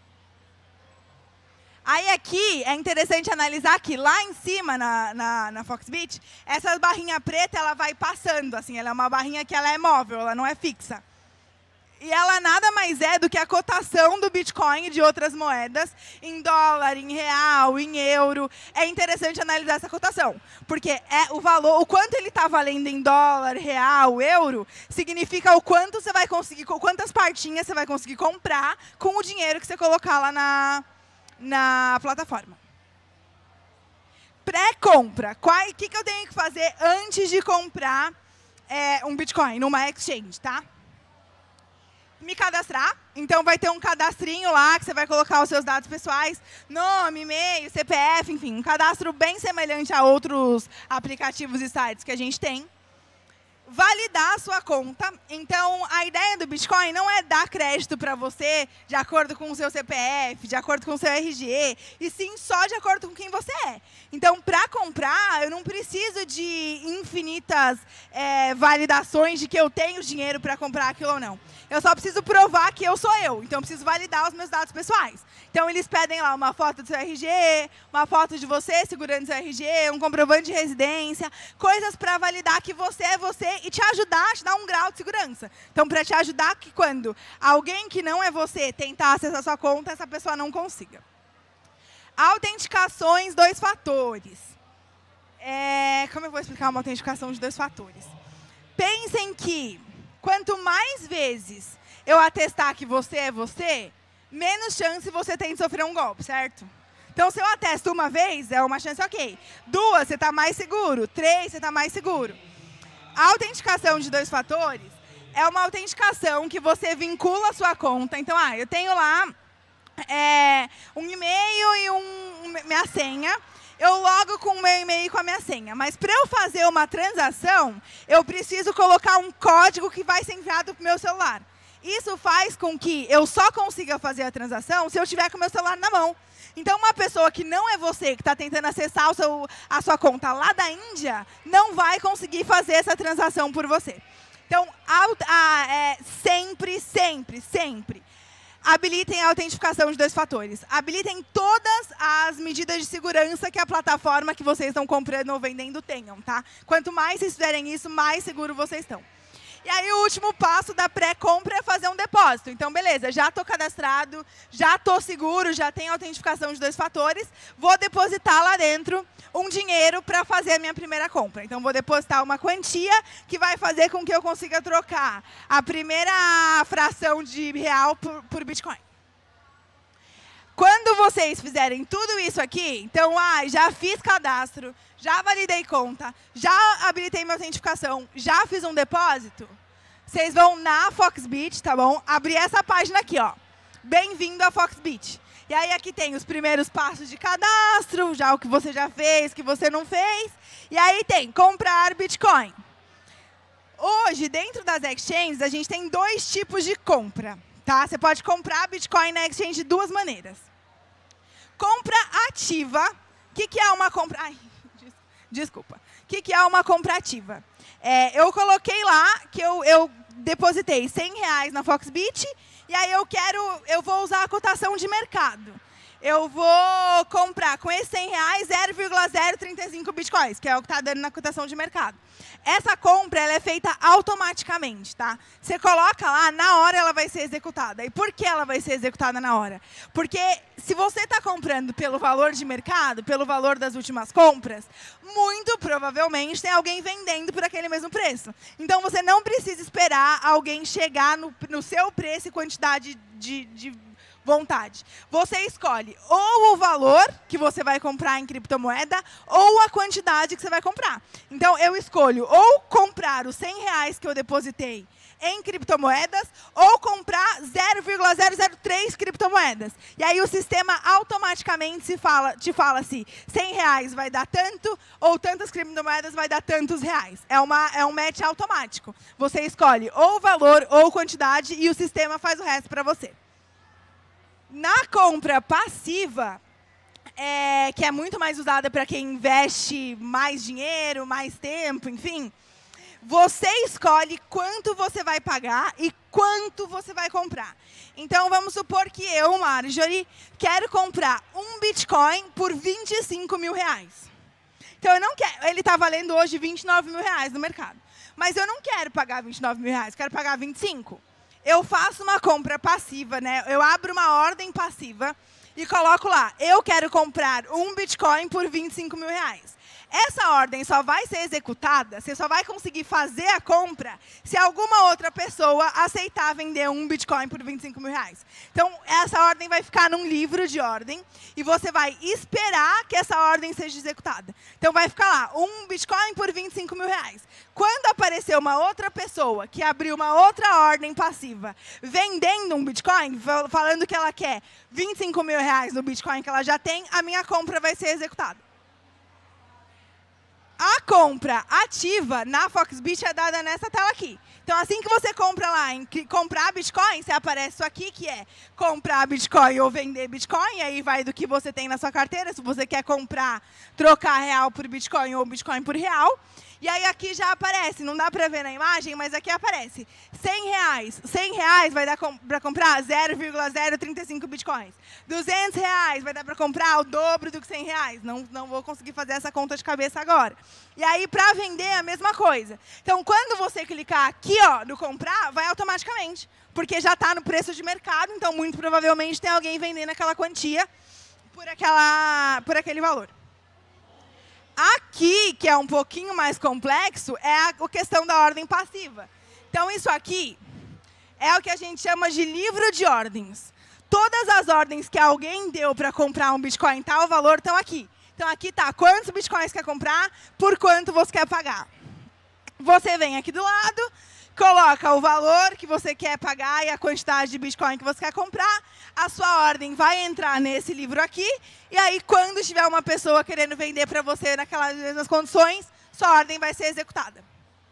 Aí, aqui, é interessante analisar que lá em cima, na, na, na Foxbit, essa barrinha preta, ela vai passando. Assim, ela é uma barrinha que ela é móvel, ela não é fixa. E ela nada mais é do que a cotação do Bitcoin e de outras moedas em dólar, em real, em euro. É interessante analisar essa cotação, porque é o valor, o quanto ele está valendo em dólar, real, euro, significa o quanto você vai conseguir, quantas partinhas você vai conseguir comprar com o dinheiro que você colocar lá na, na plataforma. Pré-compra. O que, que eu tenho que fazer antes de comprar é, um Bitcoin numa exchange, tá? Me cadastrar, então vai ter um cadastrinho lá que você vai colocar os seus dados pessoais, nome, e-mail, C P F, enfim, um cadastro bem semelhante a outros aplicativos e sites que a gente tem. Validar a sua conta. Então, a ideia do Bitcoin não é dar crédito para você de acordo com o seu C P F, de acordo com o seu R G, e sim só de acordo com quem você é. Então, para comprar, eu não preciso de infinitas é, validações de que eu tenho dinheiro para comprar aquilo ou não. Eu só preciso provar que eu sou eu. Então, eu preciso validar os meus dados pessoais. Então, eles pedem lá uma foto do seu R G, uma foto de você segurando seu R G, um comprovante de residência, coisas para validar que você é você e te ajudar a te dar um grau de segurança. Então, para te ajudar que quando alguém que não é você tentar acessar a sua conta, essa pessoa não consiga. Autenticações, dois fatores. É, como eu vou explicar uma autenticação de dois fatores? Pensem que quanto mais vezes eu atestar que você é você, menos chance você tem de sofrer um golpe, certo? Então, se eu atesto uma vez, é uma chance ok. Duas, você está mais seguro. Três, você está mais seguro. A autenticação de dois fatores é uma autenticação que você vincula a sua conta. Então, ah, eu tenho lá é, um e-mail e um, minha senha. Eu logo com o meu e-mail e com a minha senha. Mas para eu fazer uma transação, eu preciso colocar um código que vai ser enviado para o meu celular. Isso faz com que eu só consiga fazer a transação se eu tiver com o meu celular na mão. Então, uma pessoa que não é você, que está tentando acessar o seu, a sua conta lá da Índia, não vai conseguir fazer essa transação por você. Então, a, a, é, sempre, sempre, sempre, habilitem a autentificação de dois fatores. Habilitem todas as medidas de segurança que a plataforma que vocês estão comprando ou vendendo tenham, tá? Quanto mais vocês fizerem isso, mais seguro vocês estão. E aí, o último passo da pré-compra é fazer um depósito. Então, beleza, já estou cadastrado, já estou seguro, já tenho autentificação de dois fatores, vou depositar lá dentro um dinheiro para fazer a minha primeira compra. Então, vou depositar uma quantia que vai fazer com que eu consiga trocar a primeira fração de real por, por Bitcoin. Quando vocês fizerem tudo isso aqui, então, ah, já fiz cadastro, já validei conta, já habilitei minha autentificação, já fiz um depósito, vocês vão na Foxbit, tá bom? Abrir essa página aqui, ó. Bem-vindo à Foxbit. E aí aqui tem os primeiros passos de cadastro, já o que você já fez, o que você não fez. E aí tem comprar Bitcoin. Hoje, dentro das exchanges, a gente tem dois tipos de compra. Tá? Você pode comprar Bitcoin na exchange de duas maneiras. Compra ativa. O que, que é uma compra... Ai, des, desculpa. O que, que é uma compra ativa? É, eu coloquei lá que eu, eu depositei cem reais na Foxbit e aí eu quero, eu vou usar a cotação de mercado. Eu vou comprar com esses cem reais zero vírgula zero trinta e cinco bitcoins, que é o que está dando na cotação de mercado. Essa compra ela é feita automaticamente, tá? Você coloca lá, na hora ela vai ser executada. E por que ela vai ser executada na hora? Porque se você está comprando pelo valor de mercado, pelo valor das últimas compras, muito provavelmente tem alguém vendendo por aquele mesmo preço. Então, você não precisa esperar alguém chegar no, no seu preço e quantidade de... de vontade. Você escolhe ou o valor que você vai comprar em criptomoeda ou a quantidade que você vai comprar. Então, eu escolho ou comprar os cem reais que eu depositei em criptomoedas ou comprar zero vírgula zero zero três criptomoedas. E aí o sistema automaticamente se fala, te fala se cem reais vai dar tanto ou tantas criptomoedas vai dar tantos reais. É, uma, é um match automático. Você escolhe ou o valor ou quantidade e o sistema faz o resto para você. Na compra passiva, é, que é muito mais usada para quem investe mais dinheiro, mais tempo, enfim, você escolhe quanto você vai pagar e quanto você vai comprar. Então, vamos supor que eu, Marjorie, quero comprar um Bitcoin por vinte e cinco mil reais. Então, eu não quero, ele está valendo hoje vinte e nove mil reais no mercado. Mas eu não quero pagar vinte e nove mil reais, quero pagar vinte e cinco. Eu faço uma compra passiva, né? Eu abro uma ordem passiva e coloco lá, eu quero comprar um Bitcoin por vinte e cinco mil reais. Essa ordem só vai ser executada, você só vai conseguir fazer a compra se alguma outra pessoa aceitar vender um Bitcoin por vinte e cinco mil reais. Então, essa ordem vai ficar num livro de ordem e você vai esperar que essa ordem seja executada. Então, vai ficar lá, um Bitcoin por vinte e cinco mil reais. Quando aparecer uma outra pessoa que abriu uma outra ordem passiva vendendo um Bitcoin, falando que ela quer vinte e cinco mil reais no Bitcoin que ela já tem, a minha compra vai ser executada. A compra ativa na Foxbit é dada nessa tela aqui. Então, assim que você compra lá em comprar Bitcoin, você aparece isso aqui, que é comprar Bitcoin ou vender Bitcoin. Aí vai do que você tem na sua carteira, se você quer comprar, trocar real por Bitcoin ou Bitcoin por real. E aí aqui já aparece, não dá para ver na imagem, mas aqui aparece cem reais. cem reais vai dar para comprar zero vírgula zero trinta e cinco bitcoins. duzentos reais vai dar para comprar o dobro do que cem reais. Não, não vou conseguir fazer essa conta de cabeça agora. E aí, para vender, a mesma coisa. Então, quando você clicar aqui, ó, no comprar, vai automaticamente. Porque já está no preço de mercado, então muito provavelmente tem alguém vendendo aquela quantia por, aquela, por aquele valor. Aqui, que é um pouquinho mais complexo, é a questão da ordem passiva. Então, isso aqui é o que a gente chama de livro de ordens. todas as ordens que alguém deu para comprar um Bitcoin em tal valor estão aqui. Então, aqui está quantos Bitcoins quer comprar, por quanto você quer pagar. Você vem aqui do lado, coloca o valor que você quer pagar e a quantidade de Bitcoin que você quer comprar. A sua ordem vai entrar nesse livro aqui. E aí, quando tiver uma pessoa querendo vender para você naquelas mesmas condições, sua ordem vai ser executada.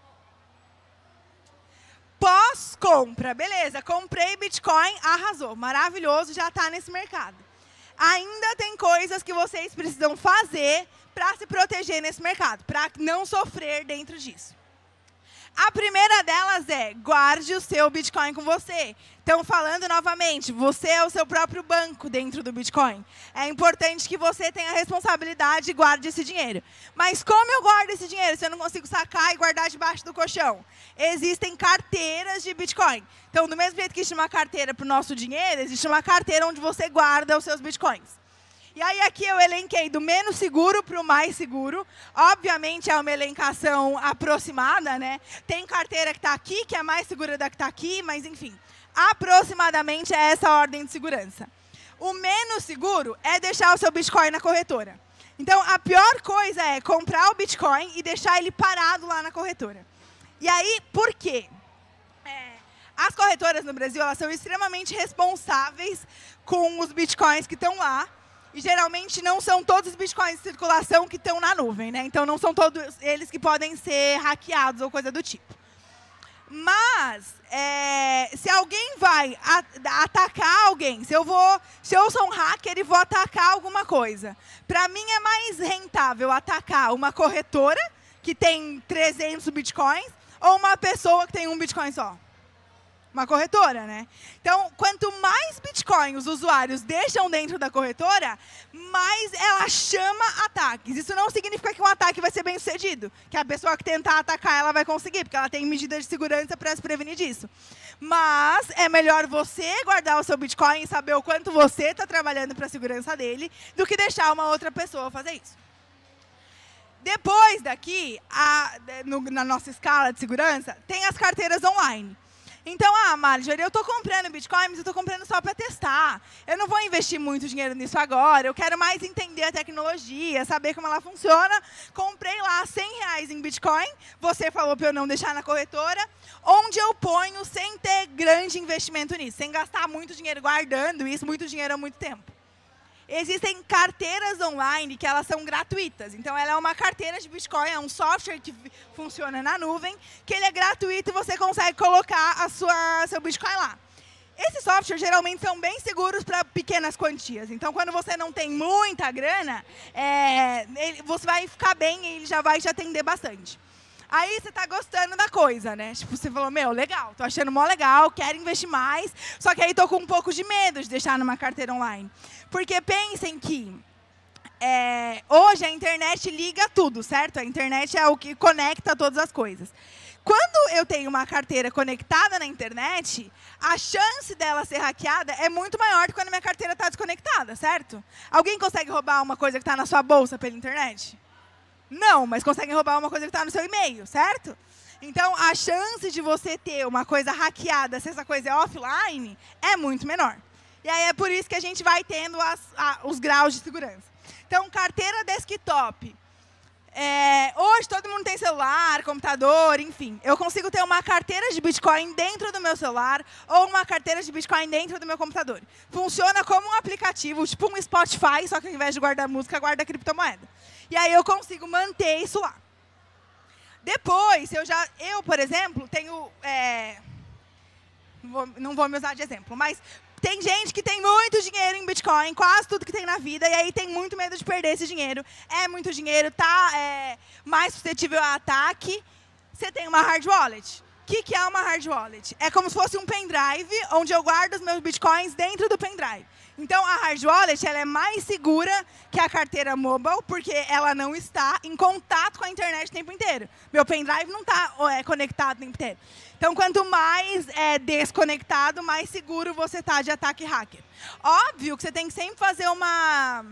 Pós-compra. Beleza, comprei Bitcoin, arrasou. Maravilhoso, já está nesse mercado. Ainda tem coisas que vocês precisam fazer para se proteger nesse mercado, para não sofrer dentro disso. A primeira delas é, guarde o seu Bitcoin com você. Então, falando novamente, você é o seu próprio banco dentro do Bitcoin. É importante que você tenha a responsabilidade e guarde esse dinheiro. Mas como eu guardo esse dinheiro se eu não consigo sacar e guardar debaixo do colchão? Existem carteiras de Bitcoin. Então, do mesmo jeito que existe uma carteira para o nosso dinheiro, existe uma carteira onde você guarda os seus Bitcoins. E aí aqui eu elenquei do menos seguro para o mais seguro. Obviamente é uma elencação aproximada, né? Tem carteira que está aqui, que é mais segura da que está aqui, mas enfim. Aproximadamente é essa a ordem de segurança. O menos seguro é deixar o seu Bitcoin na corretora. Então, a pior coisa é comprar o Bitcoin e deixar ele parado lá na corretora. E aí, por quê? É, as corretoras no Brasil, elas são extremamente responsáveis com os Bitcoins que estão lá. E geralmente não são todos os Bitcoins em circulação que estão na nuvem, né? Então não são todos eles que podem ser hackeados ou coisa do tipo. Mas, é, se alguém vai a, atacar alguém, se eu, vou, se eu sou um hacker e vou atacar alguma coisa, para mim é mais rentável atacar uma corretora que tem trezentos Bitcoins ou uma pessoa que tem um Bitcoin só. Uma corretora, né? Então, quanto mais Bitcoin os usuários deixam dentro da corretora, mais ela chama ataques. Isso não significa que um ataque vai ser bem sucedido. Que a pessoa que tentar atacar, ela vai conseguir, porque ela tem medidas de segurança para se prevenir disso. Mas é melhor você guardar o seu Bitcoin e saber o quanto você está trabalhando para a segurança dele, do que deixar uma outra pessoa fazer isso. Depois daqui, a, no, na nossa escala de segurança, tem as carteiras online. Então, ah, Marjorie, eu estou comprando Bitcoin, mas eu estou comprando só para testar. Eu não vou investir muito dinheiro nisso agora, eu quero mais entender a tecnologia, saber como ela funciona. Comprei lá cem reais em Bitcoin, você falou para eu não deixar na corretora, onde eu ponho sem ter grande investimento nisso, sem gastar muito dinheiro guardando isso, muito dinheiro há muito tempo. Existem carteiras online que elas são gratuitas. Então, ela é uma carteira de Bitcoin, é um software que funciona na nuvem, que ele é gratuito e você consegue colocar a sua, seu Bitcoin lá. Esses softwares geralmente são bem seguros para pequenas quantias. Então, quando você não tem muita grana, é, ele, você vai ficar bem e ele já vai te atender bastante. Aí você está gostando da coisa, né? Tipo, você falou, meu, legal, tô achando mó legal, quero investir mais, só que aí tô com um pouco de medo de deixar numa carteira online. Porque pensem que é, hoje a internet liga tudo, certo? A internet é o que conecta todas as coisas. Quando eu tenho uma carteira conectada na internet, a chance dela ser hackeada é muito maior do que quando a minha carteira está desconectada, certo? Alguém consegue roubar uma coisa que está na sua bolsa pela internet? Não, mas conseguem roubar uma coisa que está no seu e-mail, certo? Então, a chance de você ter uma coisa hackeada, se essa coisa é offline, é muito menor. E aí é por isso que a gente vai tendo as, a, os graus de segurança. Então, carteira desktop. É, hoje, todo mundo tem celular, computador, enfim. Eu consigo ter uma carteira de Bitcoin dentro do meu celular ou uma carteira de Bitcoin dentro do meu computador. Funciona como um aplicativo, tipo um Spotify, só que ao invés de guardar música, guarda criptomoeda. E aí eu consigo manter isso lá. Depois, eu, já, eu por exemplo, tenho... É, não, vou, não vou me usar de exemplo, mas tem gente que tem muito dinheiro em Bitcoin, quase tudo que tem na vida, e aí tem muito medo de perder esse dinheiro. É muito dinheiro, tá é, mais suscetível a ataque. Você tem uma hard wallet. O que, que é uma hard wallet? É como se fosse um pendrive, onde eu guardo os meus Bitcoins dentro do pendrive. Então, a hard wallet ela é mais segura que a carteira mobile, porque ela não está em contato com a internet o tempo inteiro. Meu pendrive não está é, conectado o tempo inteiro. Então, quanto mais é, desconectado, mais seguro você está de ataque hacker. Óbvio que você tem que sempre fazer uma...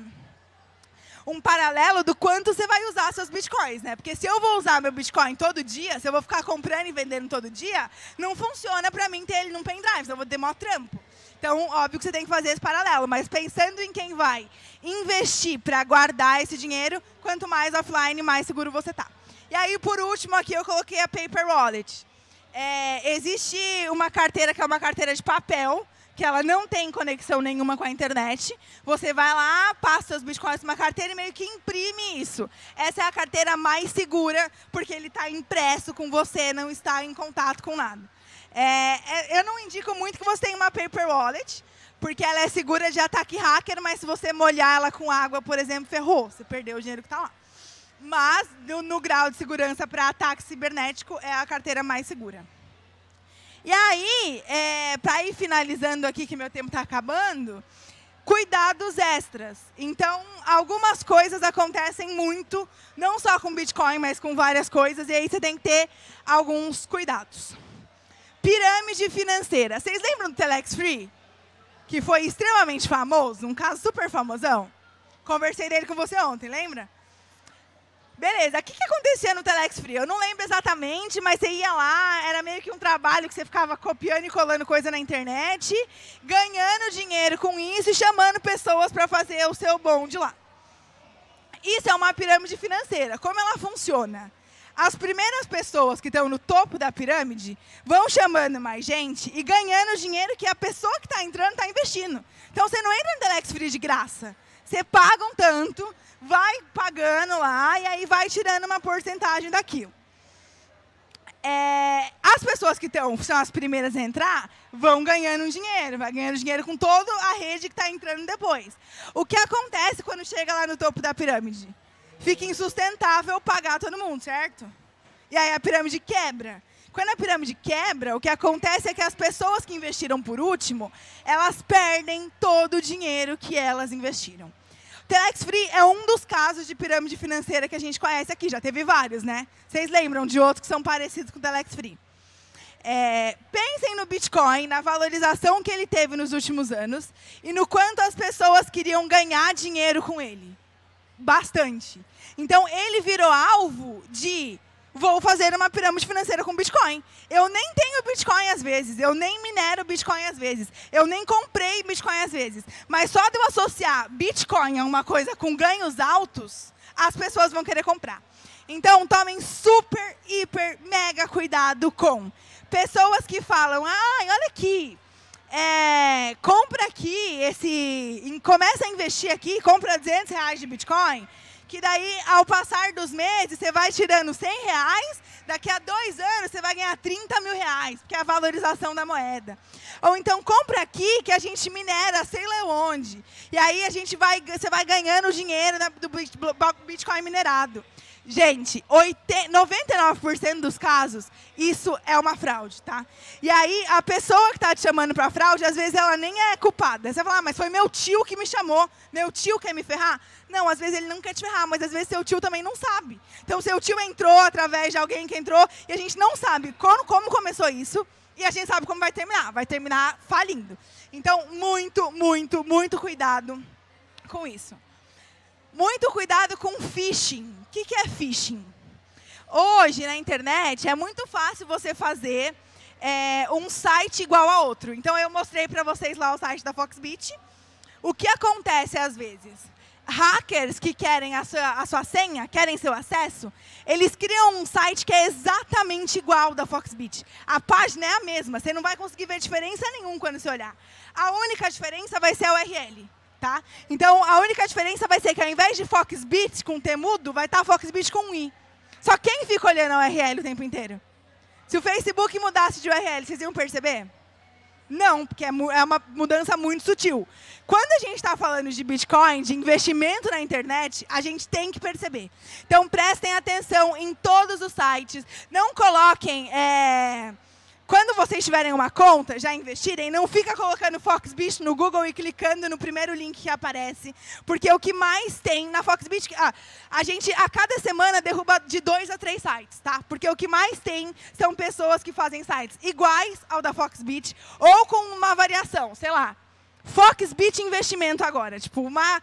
um paralelo do quanto você vai usar seus Bitcoins, né? Porque se eu vou usar meu Bitcoin todo dia, se eu vou ficar comprando e vendendo todo dia, não funciona para mim ter ele num pendrive, eu vou ter maior trampo. Então, óbvio que você tem que fazer esse paralelo, mas pensando em quem vai investir para guardar esse dinheiro, quanto mais offline, mais seguro você está. E aí, por último, aqui eu coloquei a Paper Wallet. É, existe uma carteira que é uma carteira de papel, que ela não tem conexão nenhuma com a internet. Você vai lá, passa os bitcoins numa carteira e meio que imprime isso. Essa é a carteira mais segura, porque ele está impresso com você, não está em contato com nada. É, eu não indico muito que você tenha uma Paper Wallet, porque ela é segura de ataque hacker, mas se você molhar ela com água, por exemplo, ferrou. Você perdeu o dinheiro que está lá. Mas, no, no grau de segurança para ataque cibernético, é a carteira mais segura. E aí, é, para ir finalizando aqui, que meu tempo está acabando, cuidados extras. Então, algumas coisas acontecem muito, não só com Bitcoin, mas com várias coisas, e aí você tem que ter alguns cuidados. Pirâmide financeira. Vocês lembram do Telex Free? Que foi extremamente famoso, um caso super famosão? Conversei dele com você ontem, lembra? Beleza, o que, que acontecia no Telex Free? Eu não lembro exatamente, mas você ia lá, era meio que um trabalho que você ficava copiando e colando coisa na internet, ganhando dinheiro com isso e chamando pessoas para fazer o seu bonde lá. Isso é uma pirâmide financeira. Como ela funciona? As primeiras pessoas que estão no topo da pirâmide vão chamando mais gente e ganhando o dinheiro que a pessoa que está entrando está investindo. Então, você não entra no Telex Free de graça. Você paga um tanto, vai pagando lá e aí vai tirando uma porcentagem daquilo. É, as pessoas que tão, são as primeiras a entrar vão ganhando dinheiro, vai ganhando dinheiro com toda a rede que está entrando depois. O que acontece quando chega lá no topo da pirâmide? Fica insustentável pagar todo mundo, certo? E aí a pirâmide quebra. Quando a pirâmide quebra, o que acontece é que as pessoas que investiram por último, elas perdem todo o dinheiro que elas investiram. Telex Free é um dos casos de pirâmide financeira que a gente conhece aqui. Já teve vários, né? Vocês lembram de outros que são parecidos com o Telex Free. É, pensem no Bitcoin, na valorização que ele teve nos últimos anos e no quanto as pessoas queriam ganhar dinheiro com ele. Bastante. Então, ele virou alvo de... Vou fazer uma pirâmide financeira com Bitcoin. Eu nem tenho Bitcoin às vezes, eu nem minero Bitcoin às vezes, eu nem comprei Bitcoin às vezes. Mas só de eu associar Bitcoin a uma coisa com ganhos altos, as pessoas vão querer comprar. Então, tomem super, hiper, mega cuidado com pessoas que falam, ai, olha aqui, é, compra aqui, esse, começa a investir aqui, compra duzentos reais de Bitcoin, que daí, ao passar dos meses, você vai tirando cem reais, daqui a dois anos você vai ganhar trinta mil reais, porque é a valorização da moeda. Ou então, compra aqui que a gente minera, sei lá onde. E aí a gente vai, você vai ganhando dinheiro do Bitcoin minerado. Gente, noventa e nove por cento dos casos, isso é uma fraude, tá? E aí, a pessoa que está te chamando para fraude, às vezes ela nem é culpada. Você fala, ah, mas foi meu tio que me chamou, meu tio quer me ferrar? Não, às vezes ele não quer te ferrar, mas às vezes seu tio também não sabe. Então, seu tio entrou através de alguém que entrou e a gente não sabe como, como começou isso e a gente sabe como vai terminar. Vai terminar falindo. Então, muito, muito, muito cuidado com isso. Muito cuidado com phishing. O que, que é phishing? Hoje, na internet, é muito fácil você fazer é, um site igual a outro. Então, eu mostrei para vocês lá o site da Foxbit. O que acontece às vezes? Hackers que querem a sua, a sua senha, querem seu acesso, eles criam um site que é exatamente igual ao da Foxbit. A página é a mesma, você não vai conseguir ver diferença nenhuma quando você olhar. A única diferença vai ser a U R L. Tá? Então, a única diferença vai ser que, ao invés de Foxbit com T mudo, vai estar Foxbit com um I. Só quem fica olhando a U R L o tempo inteiro? Se o Facebook mudasse de U R L, vocês iam perceber? Não, porque é uma mudança muito sutil. Quando a gente está falando de Bitcoin, de investimento na internet, a gente tem que perceber. Então, prestem atenção em todos os sites. Não coloquem... É... Quando vocês tiverem uma conta, já investirem, não fica colocando Foxbit no Google e clicando no primeiro link que aparece. Porque o que mais tem na Foxbit... Ah, a gente, a cada semana, derruba de dois a três sites, tá? Porque o que mais tem são pessoas que fazem sites iguais ao da Foxbit ou com uma variação, sei lá. Foxbit investimento agora. Tipo, uma...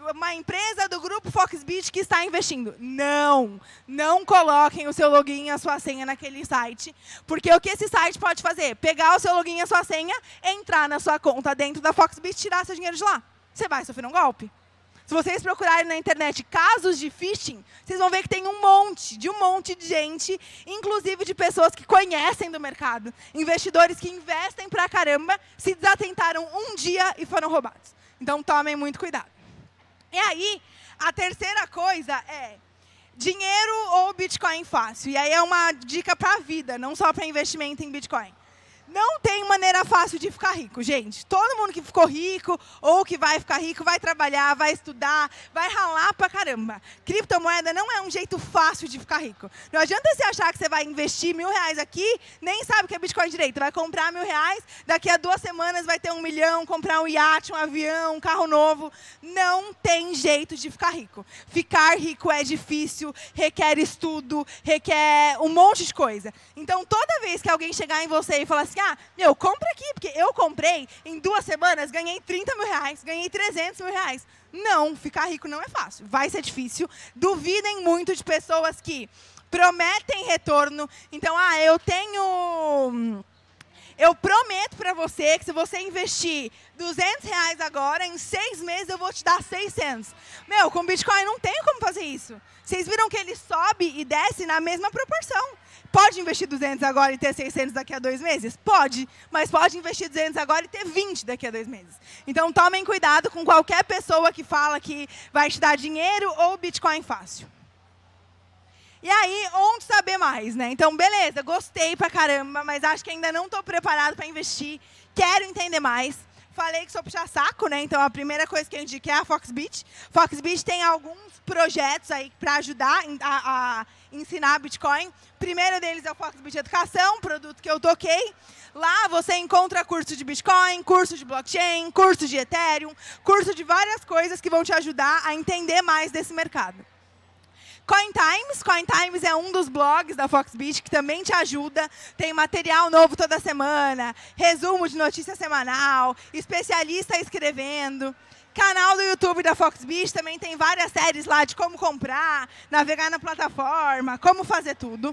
uma empresa do grupo Foxbit que está investindo. Não, não coloquem o seu login e a sua senha naquele site, porque o que esse site pode fazer? Pegar o seu login e a sua senha, entrar na sua conta dentro da Foxbit e tirar seu dinheiro de lá. Você vai sofrer um golpe. Se vocês procurarem na internet casos de phishing, vocês vão ver que tem um monte, de um monte de gente, inclusive de pessoas que conhecem do mercado. Investidores que investem pra caramba, se desatentaram um dia e foram roubados. Então, tomem muito cuidado. E aí, a terceira coisa é dinheiro ou Bitcoin fácil. E aí é uma dica para a vida, não só para investimento em Bitcoin. Não tem maneira fácil de ficar rico, gente. Todo mundo que ficou rico ou que vai ficar rico vai trabalhar, vai estudar, vai ralar pra caramba. Criptomoeda não é um jeito fácil de ficar rico. Não adianta você achar que você vai investir mil reais aqui, nem sabe o que é Bitcoin direito. Vai comprar mil reais, daqui a duas semanas vai ter um milhão, comprar um iate, um avião, um carro novo. Não tem jeito de ficar rico. Ficar rico é difícil, requer estudo, requer um monte de coisa. Então, toda vez que alguém chegar em você e falar assim, ah, meu, compra aqui, porque eu comprei, em duas semanas, ganhei trinta mil reais, ganhei trezentos mil reais. Não, ficar rico não é fácil, vai ser difícil. Duvidem muito de pessoas que prometem retorno. Então, ah, eu tenho... Eu prometo para você que se você investir duzentos reais agora, em seis meses eu vou te dar seiscentos. Meu, com Bitcoin não tem como fazer isso. Vocês viram que ele sobe e desce na mesma proporção. Pode investir duzentos agora e ter seiscentos daqui a dois meses? Pode, mas pode investir duzentos agora e ter vinte daqui a dois meses. Então, tomem cuidado com qualquer pessoa que fala que vai te dar dinheiro ou Bitcoin fácil. E aí, onde saber mais, né? Então, beleza, gostei pra caramba, mas acho que ainda não estou preparado para investir. Quero entender mais. Falei que sou puxa-saco, né? Então, a primeira coisa que eu indico é a Foxbit. Foxbit tem alguns projetos aí para ajudar a, a ensinar Bitcoin. O primeiro deles é o Foxbit Educação, produto que eu toquei. Lá você encontra curso de Bitcoin, curso de blockchain, curso de Ethereum, curso de várias coisas que vão te ajudar a entender mais desse mercado. CoinTimes, CoinTimes é um dos blogs da Foxbit que também te ajuda. Tem material novo toda semana, resumo de notícia semanal, especialista escrevendo. Canal do YouTube da Foxbit também tem várias séries lá de como comprar, navegar na plataforma, como fazer tudo.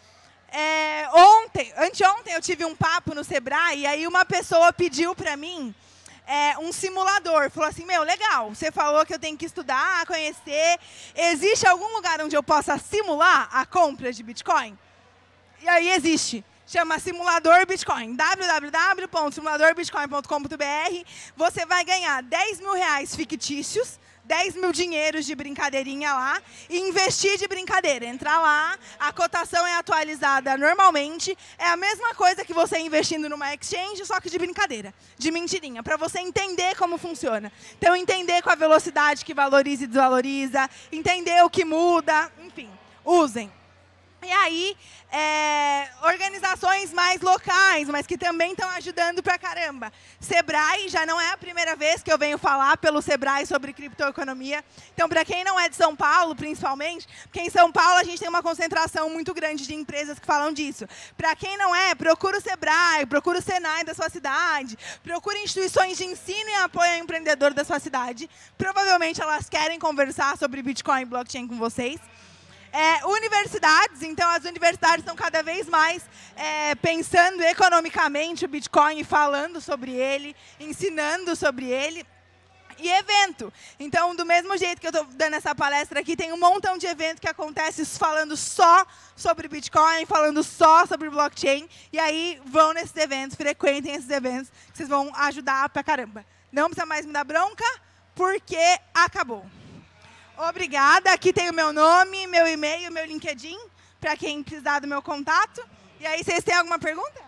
É, ontem, anteontem eu tive um papo no Sebrae e aí uma pessoa pediu para mim É, um simulador. Falou assim, meu, legal, você falou que eu tenho que estudar, conhecer. Existe algum lugar onde eu possa simular a compra de Bitcoin? E aí existe. Chama Simulador Bitcoin. w w w ponto simulador bitcoin ponto com ponto b r. Você vai ganhar dez mil reais fictícios, dez mil dinheiros de brincadeirinha lá e investir de brincadeira. Entrar lá, a cotação é atualizada normalmente. É a mesma coisa que você investindo numa exchange, só que de brincadeira, de mentirinha, para você entender como funciona. Então, entender com a velocidade que valoriza e desvaloriza, entender o que muda, enfim, usem. E aí, é, organizações mais locais, mas que também estão ajudando pra caramba. Sebrae, já não é a primeira vez que eu venho falar pelo Sebrae sobre criptoeconomia. Então, para quem não é de São Paulo, principalmente, porque em São Paulo a gente tem uma concentração muito grande de empresas que falam disso. Para quem não é, procura o Sebrae, procura o Senai da sua cidade, procura instituições de ensino e apoio ao empreendedor da sua cidade. Provavelmente elas querem conversar sobre Bitcoin e blockchain com vocês. É, universidades, então as universidades estão cada vez mais é, pensando economicamente o Bitcoin e falando sobre ele, ensinando sobre ele. E evento. Então, do mesmo jeito que eu estou dando essa palestra aqui, tem um montão de evento que acontece falando só sobre Bitcoin, falando só sobre blockchain. E aí, vão nesses eventos, frequentem esses eventos, que vocês vão ajudar pra caramba. Não precisa mais me dar bronca, porque acabou. Obrigada. Aqui tem o meu nome, meu e-mail, meu LinkedIn, para quem precisar do meu contato. E aí, vocês têm alguma pergunta?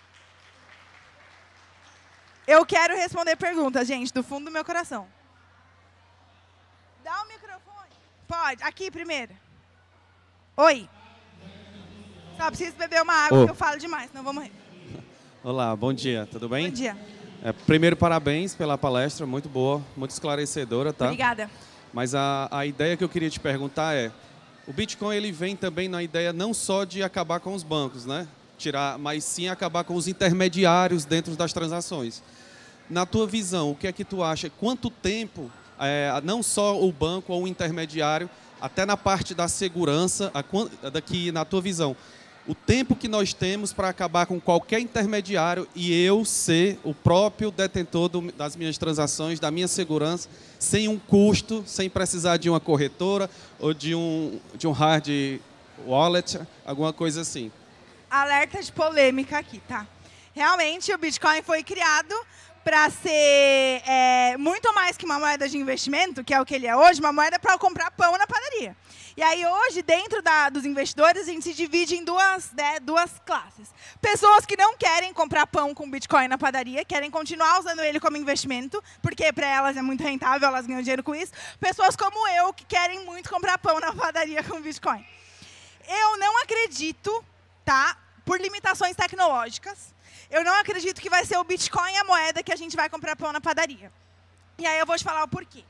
Eu quero responder perguntas, gente, do fundo do meu coração. Dá o microfone. Pode. Aqui primeiro. Oi. Só preciso beber uma água, oh. que eu falo demais, senão eu vou morrer. Olá, bom dia. Tudo bem? Bom dia. É, primeiro, parabéns pela palestra, muito boa, muito esclarecedora, tá? Obrigada. Mas a, a ideia que eu queria te perguntar é, o Bitcoin ele vem também na ideia não só de acabar com os bancos, né? Tirar, mas sim acabar com os intermediários dentro das transações. Na tua visão, o que é que tu acha? Quanto tempo é, não só o banco ou o intermediário, até na parte da segurança, daqui na tua visão, o tempo que nós temos para acabar com qualquer intermediário e eu ser o próprio detentor do, das minhas transações, da minha segurança, sem um custo, sem precisar de uma corretora ou de um, de um hard wallet, alguma coisa assim. Alerta de polêmica aqui, tá? Realmente, o Bitcoin foi criado para ser é, muito mais que uma moeda de investimento, que é o que ele é hoje, uma moeda para comprar pão na padaria. E aí, hoje, dentro da, dos investidores, a gente se divide em duas, né, duas classes. Pessoas que não querem comprar pão com Bitcoin na padaria, querem continuar usando ele como investimento, porque para elas é muito rentável, elas ganham dinheiro com isso. Pessoas como eu, que querem muito comprar pão na padaria com Bitcoin. Eu não acredito, tá, por limitações tecnológicas, eu não acredito que vai ser o Bitcoin a moeda que a gente vai comprar pão na padaria. E aí eu vou te falar o porquê.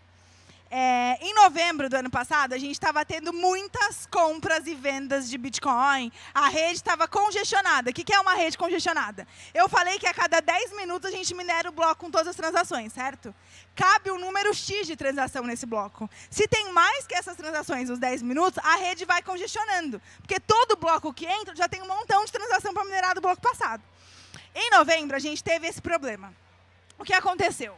É, em novembro do ano passado, a gente estava tendo muitas compras e vendas de Bitcoin. A rede estava congestionada. O que é uma rede congestionada? Eu falei que a cada dez minutos a gente minera o bloco com todas as transações, certo? Cabe um número X de transação nesse bloco. Se tem mais que essas transações, os dez minutos, a rede vai congestionando. Porque todo bloco que entra já tem um montão de transação para minerar do bloco passado. Em novembro, a gente teve esse problema. O que aconteceu?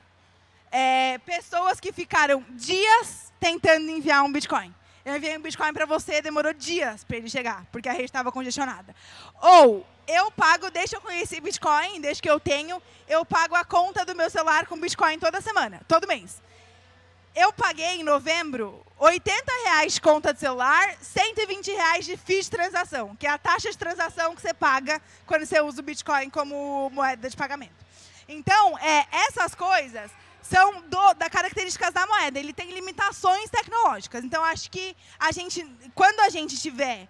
É, pessoas que ficaram dias tentando enviar um Bitcoin. Eu enviei um Bitcoin para você, demorou dias para ele chegar, porque a rede estava congestionada. Ou eu pago, desde que eu conheci Bitcoin, desde que eu tenho, eu pago a conta do meu celular com Bitcoin toda semana, todo mês. Eu paguei em novembro oitenta reais de conta de celular, cento e vinte reais de F I I de transação, que é a taxa de transação que você paga quando você usa o Bitcoin como moeda de pagamento. Então, é, essas coisas são do, da características da moeda. Ele tem limitações tecnológicas. Então, acho que a gente, quando a gente tiver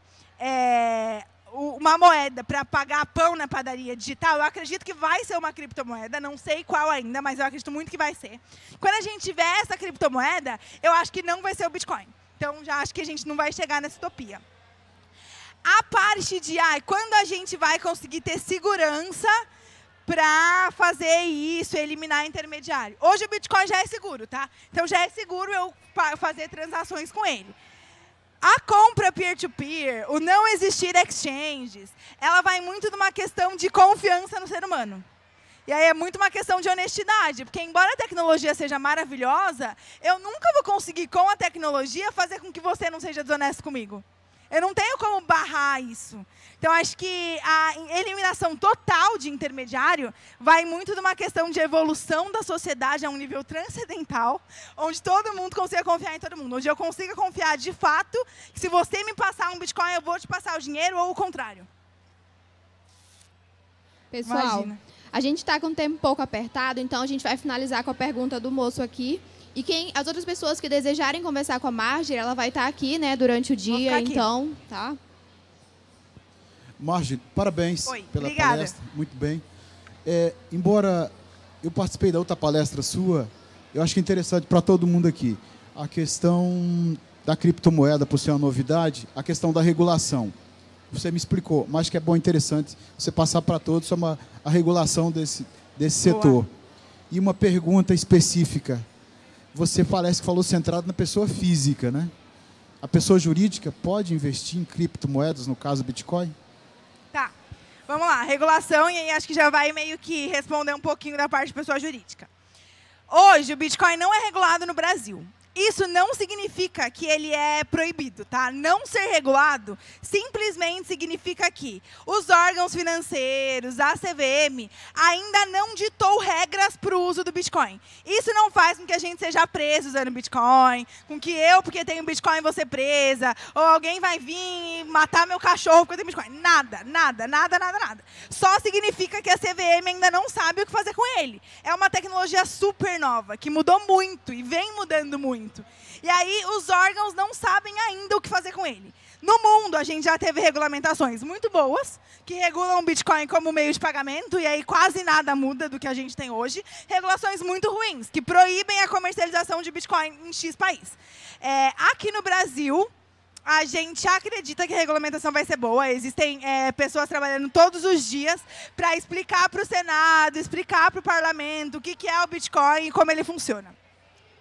é, uma moeda para pagar pão na padaria digital, eu acredito que vai ser uma criptomoeda, não sei qual ainda, mas eu acredito muito que vai ser. Quando a gente tiver essa criptomoeda, eu acho que não vai ser o Bitcoin. Então, já acho que a gente não vai chegar nessa utopia. A parte de, ah, quando a gente vai conseguir ter segurança para fazer isso, eliminar intermediário. Hoje o Bitcoin já é seguro, tá? Então, já é seguro eu fazer transações com ele. A compra peer-to-peer, o não existir exchanges, ela vai muito de uma questão de confiança no ser humano. E aí é muito uma questão de honestidade, porque embora a tecnologia seja maravilhosa, eu nunca vou conseguir, com a tecnologia, fazer com que você não seja desonesto comigo. Eu não tenho como barrar isso. Então, acho que a eliminação total de intermediário vai muito de uma questão de evolução da sociedade a um nível transcendental, onde todo mundo consiga confiar em todo mundo. Onde eu consiga confiar, de fato, que se você me passar um Bitcoin, eu vou te passar o dinheiro, ou o contrário. Pessoal, Imagina. A gente está com o tempo um pouco apertado, então a gente vai finalizar com a pergunta do moço aqui. E quem, as outras pessoas que desejarem conversar com a Marjorie, ela vai estar aqui, né, durante o dia, então, tá? Marjorie, parabéns Oi, pela obrigada. palestra, muito bem. É, embora eu participei da outra palestra sua, eu acho que é interessante para todo mundo aqui a questão da criptomoeda, por ser uma novidade, a questão da regulação. Você me explicou, mas acho que é bom, interessante você passar para todos sobre a, a regulação desse, desse setor. E uma pergunta específica. Você parece que falou centrado na pessoa física, né? A pessoa jurídica pode investir em criptomoedas, no caso Bitcoin? Tá, vamos lá. Regulação, e aí acho que já vai meio que responder um pouquinho da parte de pessoa jurídica. Hoje, o Bitcoin não é regulado no Brasil. Isso não significa que ele é proibido, tá? Não ser regulado simplesmente significa que os órgãos financeiros, a C V M, ainda não ditou regras para o uso do Bitcoin. Isso não faz com que a gente seja preso usando Bitcoin, com que eu, porque tenho Bitcoin, vou ser presa, ou alguém vai vir e matar meu cachorro porque eu tenho Bitcoin. Nada, nada, nada, nada, nada. Só significa que a C V M ainda não sabe o que fazer com ele. É uma tecnologia super nova, que mudou muito e vem mudando muito. E aí os órgãos não sabem ainda o que fazer com ele. No mundo, a gente já teve regulamentações muito boas, que regulam o Bitcoin como meio de pagamento, e aí quase nada muda do que a gente tem hoje. Regulações muito ruins, que proíbem a comercialização de Bitcoin em X país. É, aqui no Brasil, a gente acredita que a regulamentação vai ser boa. Existem é, pessoas trabalhando todos os dias para explicar para o Senado, explicar para o parlamento o que, que é o Bitcoin e como ele funciona.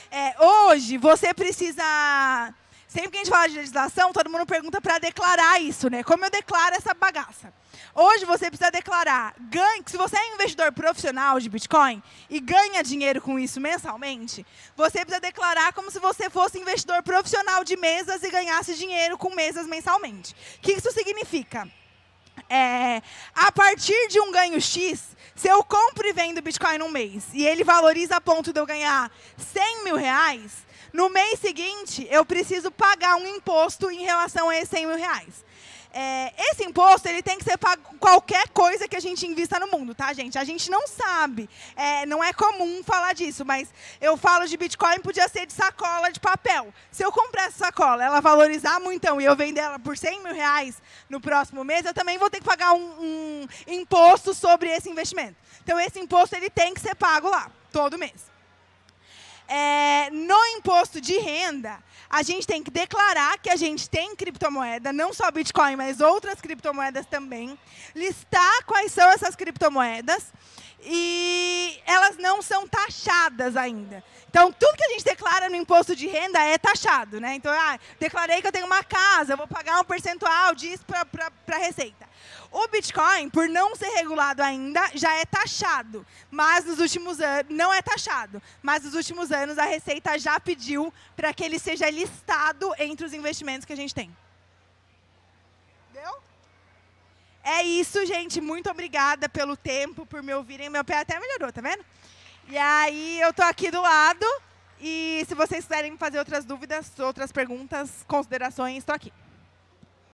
É, hoje, você precisa... Sempre que a gente fala de legislação, todo mundo pergunta para declarar isso, né? Como eu declaro essa bagaça? Hoje você precisa declarar, ganhe, se você é um investidor profissional de Bitcoin e ganha dinheiro com isso mensalmente, você precisa declarar como se você fosse investidor profissional de mesas e ganhasse dinheiro com mesas mensalmente. O que isso significa? É, a partir de um ganho X, se eu compro e vendo Bitcoin num mês e ele valoriza a ponto de eu ganhar cem mil reais, no mês seguinte, eu preciso pagar um imposto em relação a esses cem mil reais. É, esse imposto ele tem que ser pago com qualquer coisa que a gente invista no mundo, tá, gente? A gente não sabe, é, não é comum falar disso, mas eu falo de Bitcoin, podia ser de sacola de papel. Se eu comprar essa sacola, ela valorizar muitão e eu vender ela por cem mil reais no próximo mês, eu também vou ter que pagar um, um imposto sobre esse investimento. Então, esse imposto ele tem que ser pago lá, todo mês. É, no imposto de renda, a gente tem que declarar que a gente tem criptomoeda, não só Bitcoin, mas outras criptomoedas também, listar quais são essas criptomoedas e elas não são taxadas ainda. Então, tudo que a gente declara no imposto de renda é taxado, né? Então, ah, declarei que eu tenho uma casa, eu vou pagar um percentual disso para a Receita. O Bitcoin, por não ser regulado ainda, já é taxado, mas nos últimos anos não é taxado, mas nos últimos anos a Receita já pediu para que ele seja listado entre os investimentos que a gente tem. Deu? É isso, gente. Muito obrigada pelo tempo, por me ouvirem. Meu pé até melhorou, tá vendo? E aí eu tô aqui do lado e se vocês quiserem fazer outras dúvidas, outras perguntas, considerações, estou aqui.